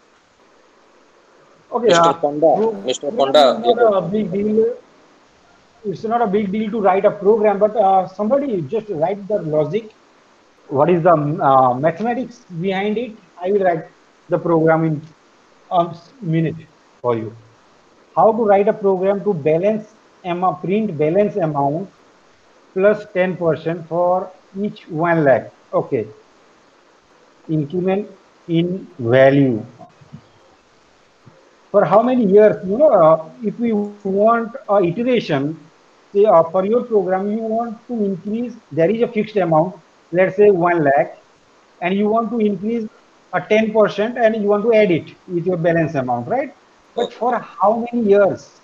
Okay, Mr. Panda, Mr. program Panda, is yeah, not a big deal. It's not a big deal to write a program, but somebody just write the logic. What is the mathematics behind it? I will write the program in a minute for you. How to write a program to print balance amount plus 10% for each 1 lakh. Okay. Increment in value. For how many years? If we want iteration, say for your program, you want to increase, there is a fixed amount, let's say 1 lakh, and you want to increase a 10% and you want to add it with your balance amount, right? But okay. for how many years?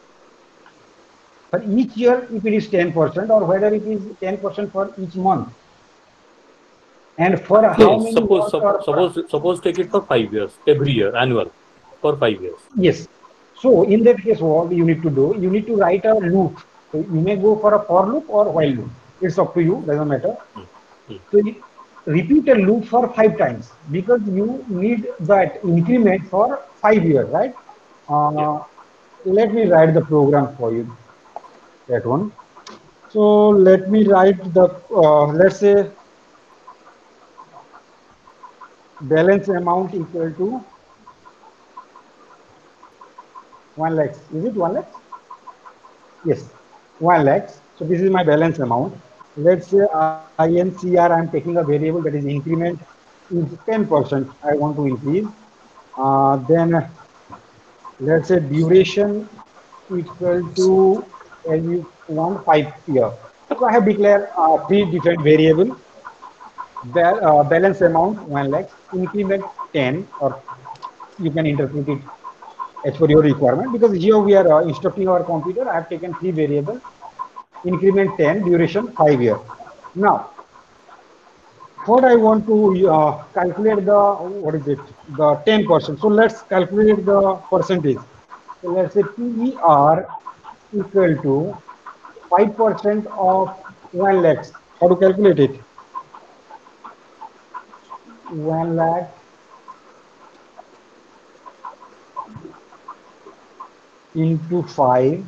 For each year, if it is 10%, or whether it is 10% for each month. And for how No, many years suppose take it for 5 years, every year, annual, for 5 years. yes. So in that case, what you need to do, you need to write a loop. So you may go for a for loop or while loop. It's up to you, doesn't matter. So you repeat a loop for 5 times because you need that increment for 5 years, right? Yeah. Let me write the program for you, that one. So let me write the, let's say balance amount equal to 1 lakh. Is it 1 lakh? Yes, 1 lakh. So this is my balance amount. Let's say INCR, I'm taking a variable that is increment is 10%. I want to increase. Then let's say duration equal to as you want 5 year. So I have declared three different variable. Balance amount 1 lakh, increment 10, or you can interpret it as per your requirement because here we are instructing our computer. I have taken three variables, increment 10, duration 5 years. Now, what I want to calculate the, what is it, the 10%. So let's calculate the percentage. So let's say PER equal to 5% of 1 lakh. How to calculate it? 1 lakh into 5.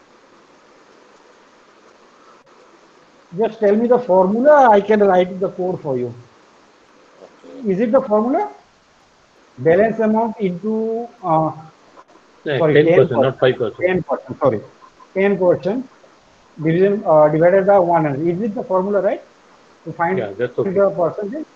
Just tell me the formula, I can write the code for you. Is it the formula? Balance amount into, sorry, 10%, 10%, not 5%. 10%, sorry, 10% divided by 100. Is it the formula, right? To find Yeah, that's okay. the percentage?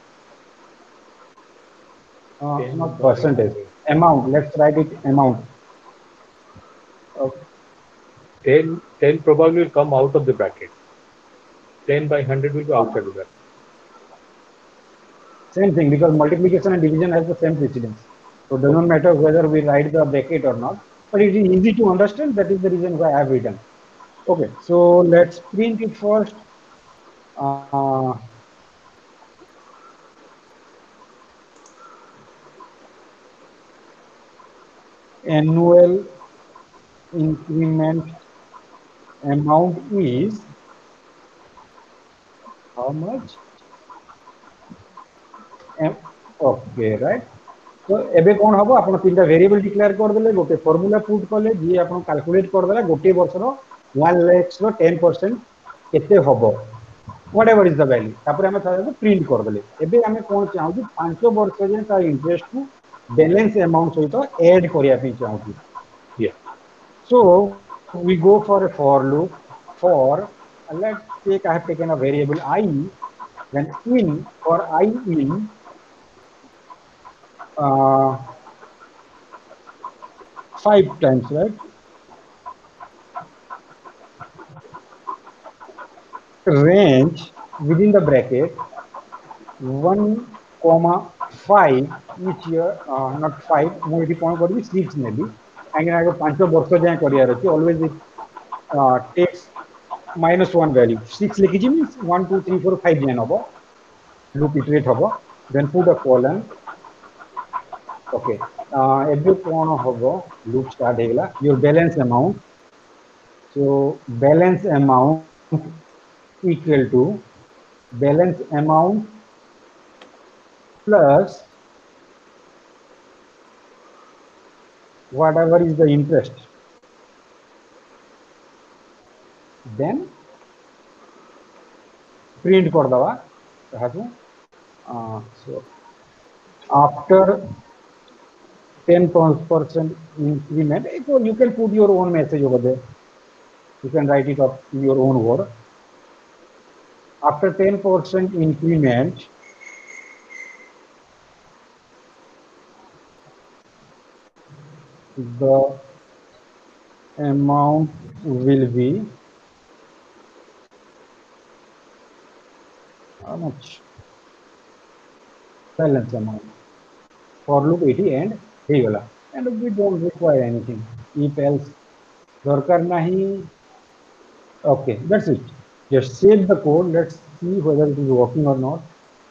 10 Not by percentage, amount. Let's write it amount. Okay. 10 probably will come out of the bracket. 10 by 100 will be outside the bracket. Same thing, because multiplication and division has the same precedence. So it doesn't matter whether we write the bracket or not, but it is easy to understand. That is the reason why I have written. Okay, so let's print it first. Uh, Annual increment amount is how much? Okay, right? तो एबे कोन हबो आपण तीनटा variable declare कर देले गोटे formula put कले जी आपण कैलकुलेट कर देला गोटे वर्ष रो 1 लाख रो 10% केते हबो व्हाटएवर इज द वैल्यू तापर हमें थारे प्रिंट कर देले एबे हमें कोन चाहू छी 5 वर्ष जे ता इंटरेस्ट को बैलेंस अमाउंट सहित ऐड करिया पे चाहू छी so we go for a for loop for let's take I have taken a variable I then in for I in uh, 5 times, right? Range within the bracket 1 comma 5 each year not 5 ମୁଁ ଏଠି କ'ଣ କରିବି 6 ନେବି କାହିଁକି ନା 5 ବର୍ଷ ଯାଏଁ କରିବାର ଅଛି always it takes -1 value 6 लिखिଛି means 1 2 3 4 5 ଯାଏଁ ହବ loop iterate ହବ then put a colon okay ଏବେ କ'ଣ ହବ loop start ହେଇଗଲା your balance amount so balance amount equal to balance amount plus whatever is the interest then print कर दवा so after 10% increment so you can put your own message over there you can write it up in your own word after 10% increment the amount will be how much balance amount for loop 80 and ହେଇଗଲା and we don't require anything if else दरकार नहीं okay that's it just save the code let's see whether it is working or not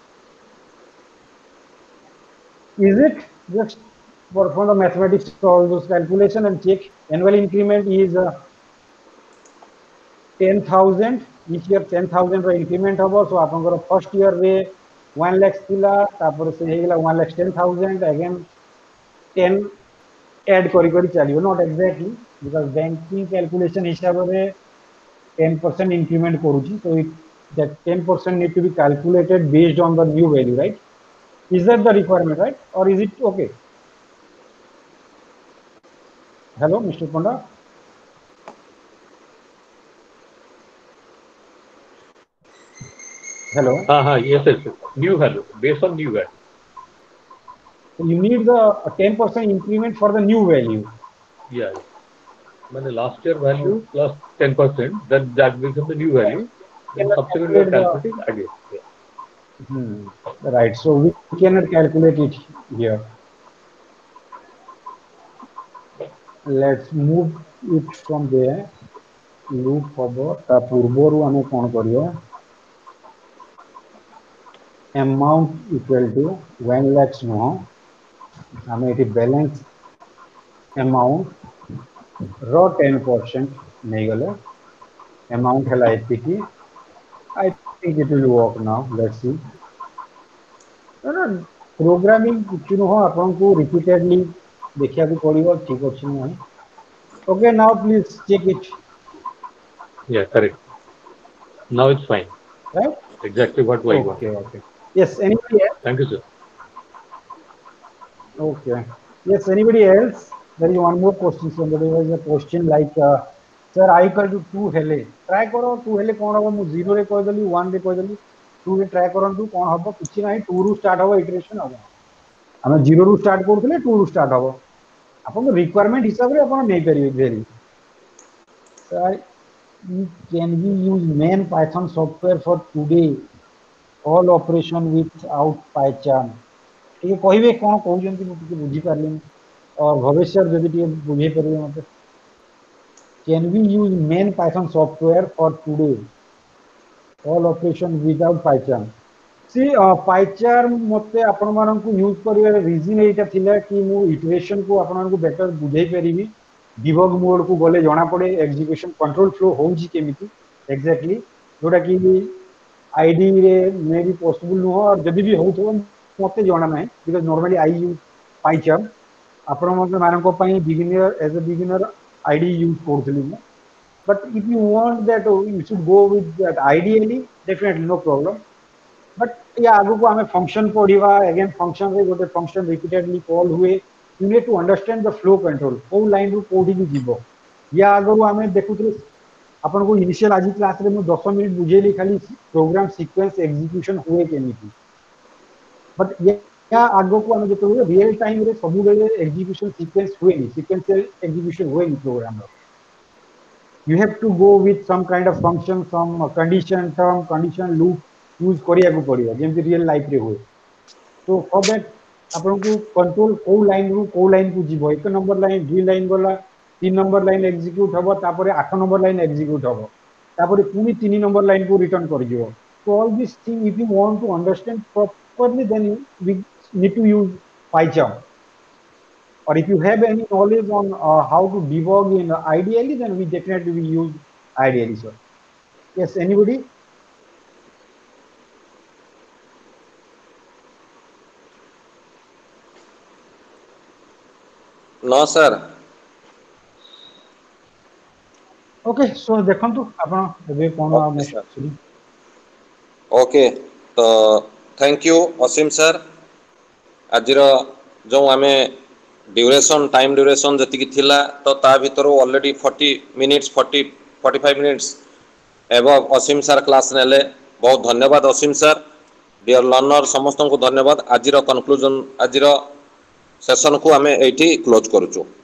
is it just perform the mathematics all those calculation and check annual increment is 10,000 each year 10,000 row increment हबो so आपनकर first year रे 1 lakh थिला तापर से हेगला 1 lakh 10,000 again 10 add करी करी चलियो not exactly because banking calculation हिसाब रे 10% increment करूची so it that 10% need to be calculated based on the new value right is that the requirement right or is it okay hello Mr. Ponda hello yes new value based on new value so you need the 10% increment for the new value yeah when the last year value plus 10% then that becomes the new value then subsequently calculating again right so we cannot calculate it here let's move it from there loop hobo ta purboru ame kon kariya amount equal to 1 lakhs no ame eti balance amount ro 10% nei gale amount hela etiki I think it will work now let's see no programming किछु हो आपन को repeatedly देखिया को पड़िबो ठीक अछि नै okay now please check it yeah correct now it's fine right exactly what I want okay yes anybody else thank you sir okay yes anybody else there is one more question somebody has a question like sir I equal to 2 hele try करो 2 hele कोन हो मु 0 रे कह देली 1 रे कह देली 2 रे try करंतु कोन हबो किछि नाही 2 रु स्टार्ट हबो इटरेशन हबो हम 0 रु स्टार्ट करथले 2 रु स्टार्ट हबो अपन रिक्वायरमेंट हिसाब रे अपन नै करिवे भेरी sir can we use main python software for today all operation without PyCharm ଟିକେ କହିବେ କ'ଣ କହୁଛନ୍ତି ମୁଁ ଟିକେ ବୁଝିପାରିଲିନି ଭବେଶ sir ଯଦି ଟିକେ ବୁଝେଇ ପାରିବେ ମୋତେ can we use main Python software for today all operation without PyCharm see PyCharm ମୋତେ ଆପଣମାନଙ୍କୁ ୟୁଜ୍ କରିବାର ରିଜିନ୍ ଏଇଟା ଥିଲା କି ମୁଁ ଇଟରେସନ୍ କୁ ଆପଣମାନଙ୍କୁ ବେଟର ବୁଝେଇ ପାରିବି ଡିବଗ୍ ମୋଡ୍ କୁ ଗଲେ ଜଣା ପଡେ ଏକ୍ଜିକ୍ୟୁସନ କଣ୍ଟ୍ରୋଲ ଫ୍ଲୋ ହେଉଛି କେମିତି ଏକ୍ଜାକ୍ଟଲି ଯୋଉଟା କି ଆଇଡି ରେ ମେ ବି ପସିବଲ ନୁହଁ ଯଦି ବି ହଉଥିବ ମୋତେ ଜଣା ନାହିଁ because normally I use PyCharm ଆପଣ ମାନଙ୍କ ପାଇଁ beginner as a beginner IDE use କରୁଥିଲି ମୁଁ but if you want that you should go with that ideally definitely no problem but या आगु को हमें फंक्शन पढ़िबा अगेन फंक्शन रे गोटे फंक्शन रिपीटेडली कॉल हुए you need to understand the flow control को लाइन रू कोठी की जीवो या आगु हमें देखुथि आपन को इनिशियल आज क्लास रे मु 10 मिनिट बुझेली खाली प्रोग्राम सीक्वेंस एग्जीक्यूशन हुए केमिति बट या आगु को हमें जेतो रियल टाइम रे सब बेले एग्जीक्यूशन सीक्वेंस हुए नि सीक्वेंशियल एग्जीक्यूशन हुए नि प्रोग्राम रो you have to go with some kind of function some condition term condition loop use करिया को पड़ियो जेमति रियल लाइफ रे होय तो फॉर दैट आपन को कंट्रोल को लाइन रू को लाइन को जीवो एक नंबर लाइन दुई लाइन गला तीन नंबर लाइन एग्जीक्यूट हबो तापरे 8 नंबर लाइन एग्जीक्यूट हबो तापरे पुनी 3 नंबर लाइन को रिटर्न कर दियो so all this thing if you want to understand properly then we need to use PyCharm or if you have any knowledge on how to debug in ideally then we definitely will use ideally sir yes anybody no sir okay so देखंतु आपण एबे कोन Okay, next sir. सुनी okay तो thank you Asim sir आजिर जो आमे duration time duration जति थिला तो ता भीतर ऑलरेडी 40 मिनिट्स 45 मिनिट्स एवं असीम सर क्लास नेले बहुत धन्यवाद असीम सर डियर लर्नर समस्त को धन्यवाद आजिर कंक्लूजन आजिर सेशन को आमे एठी क्लोज करूछु।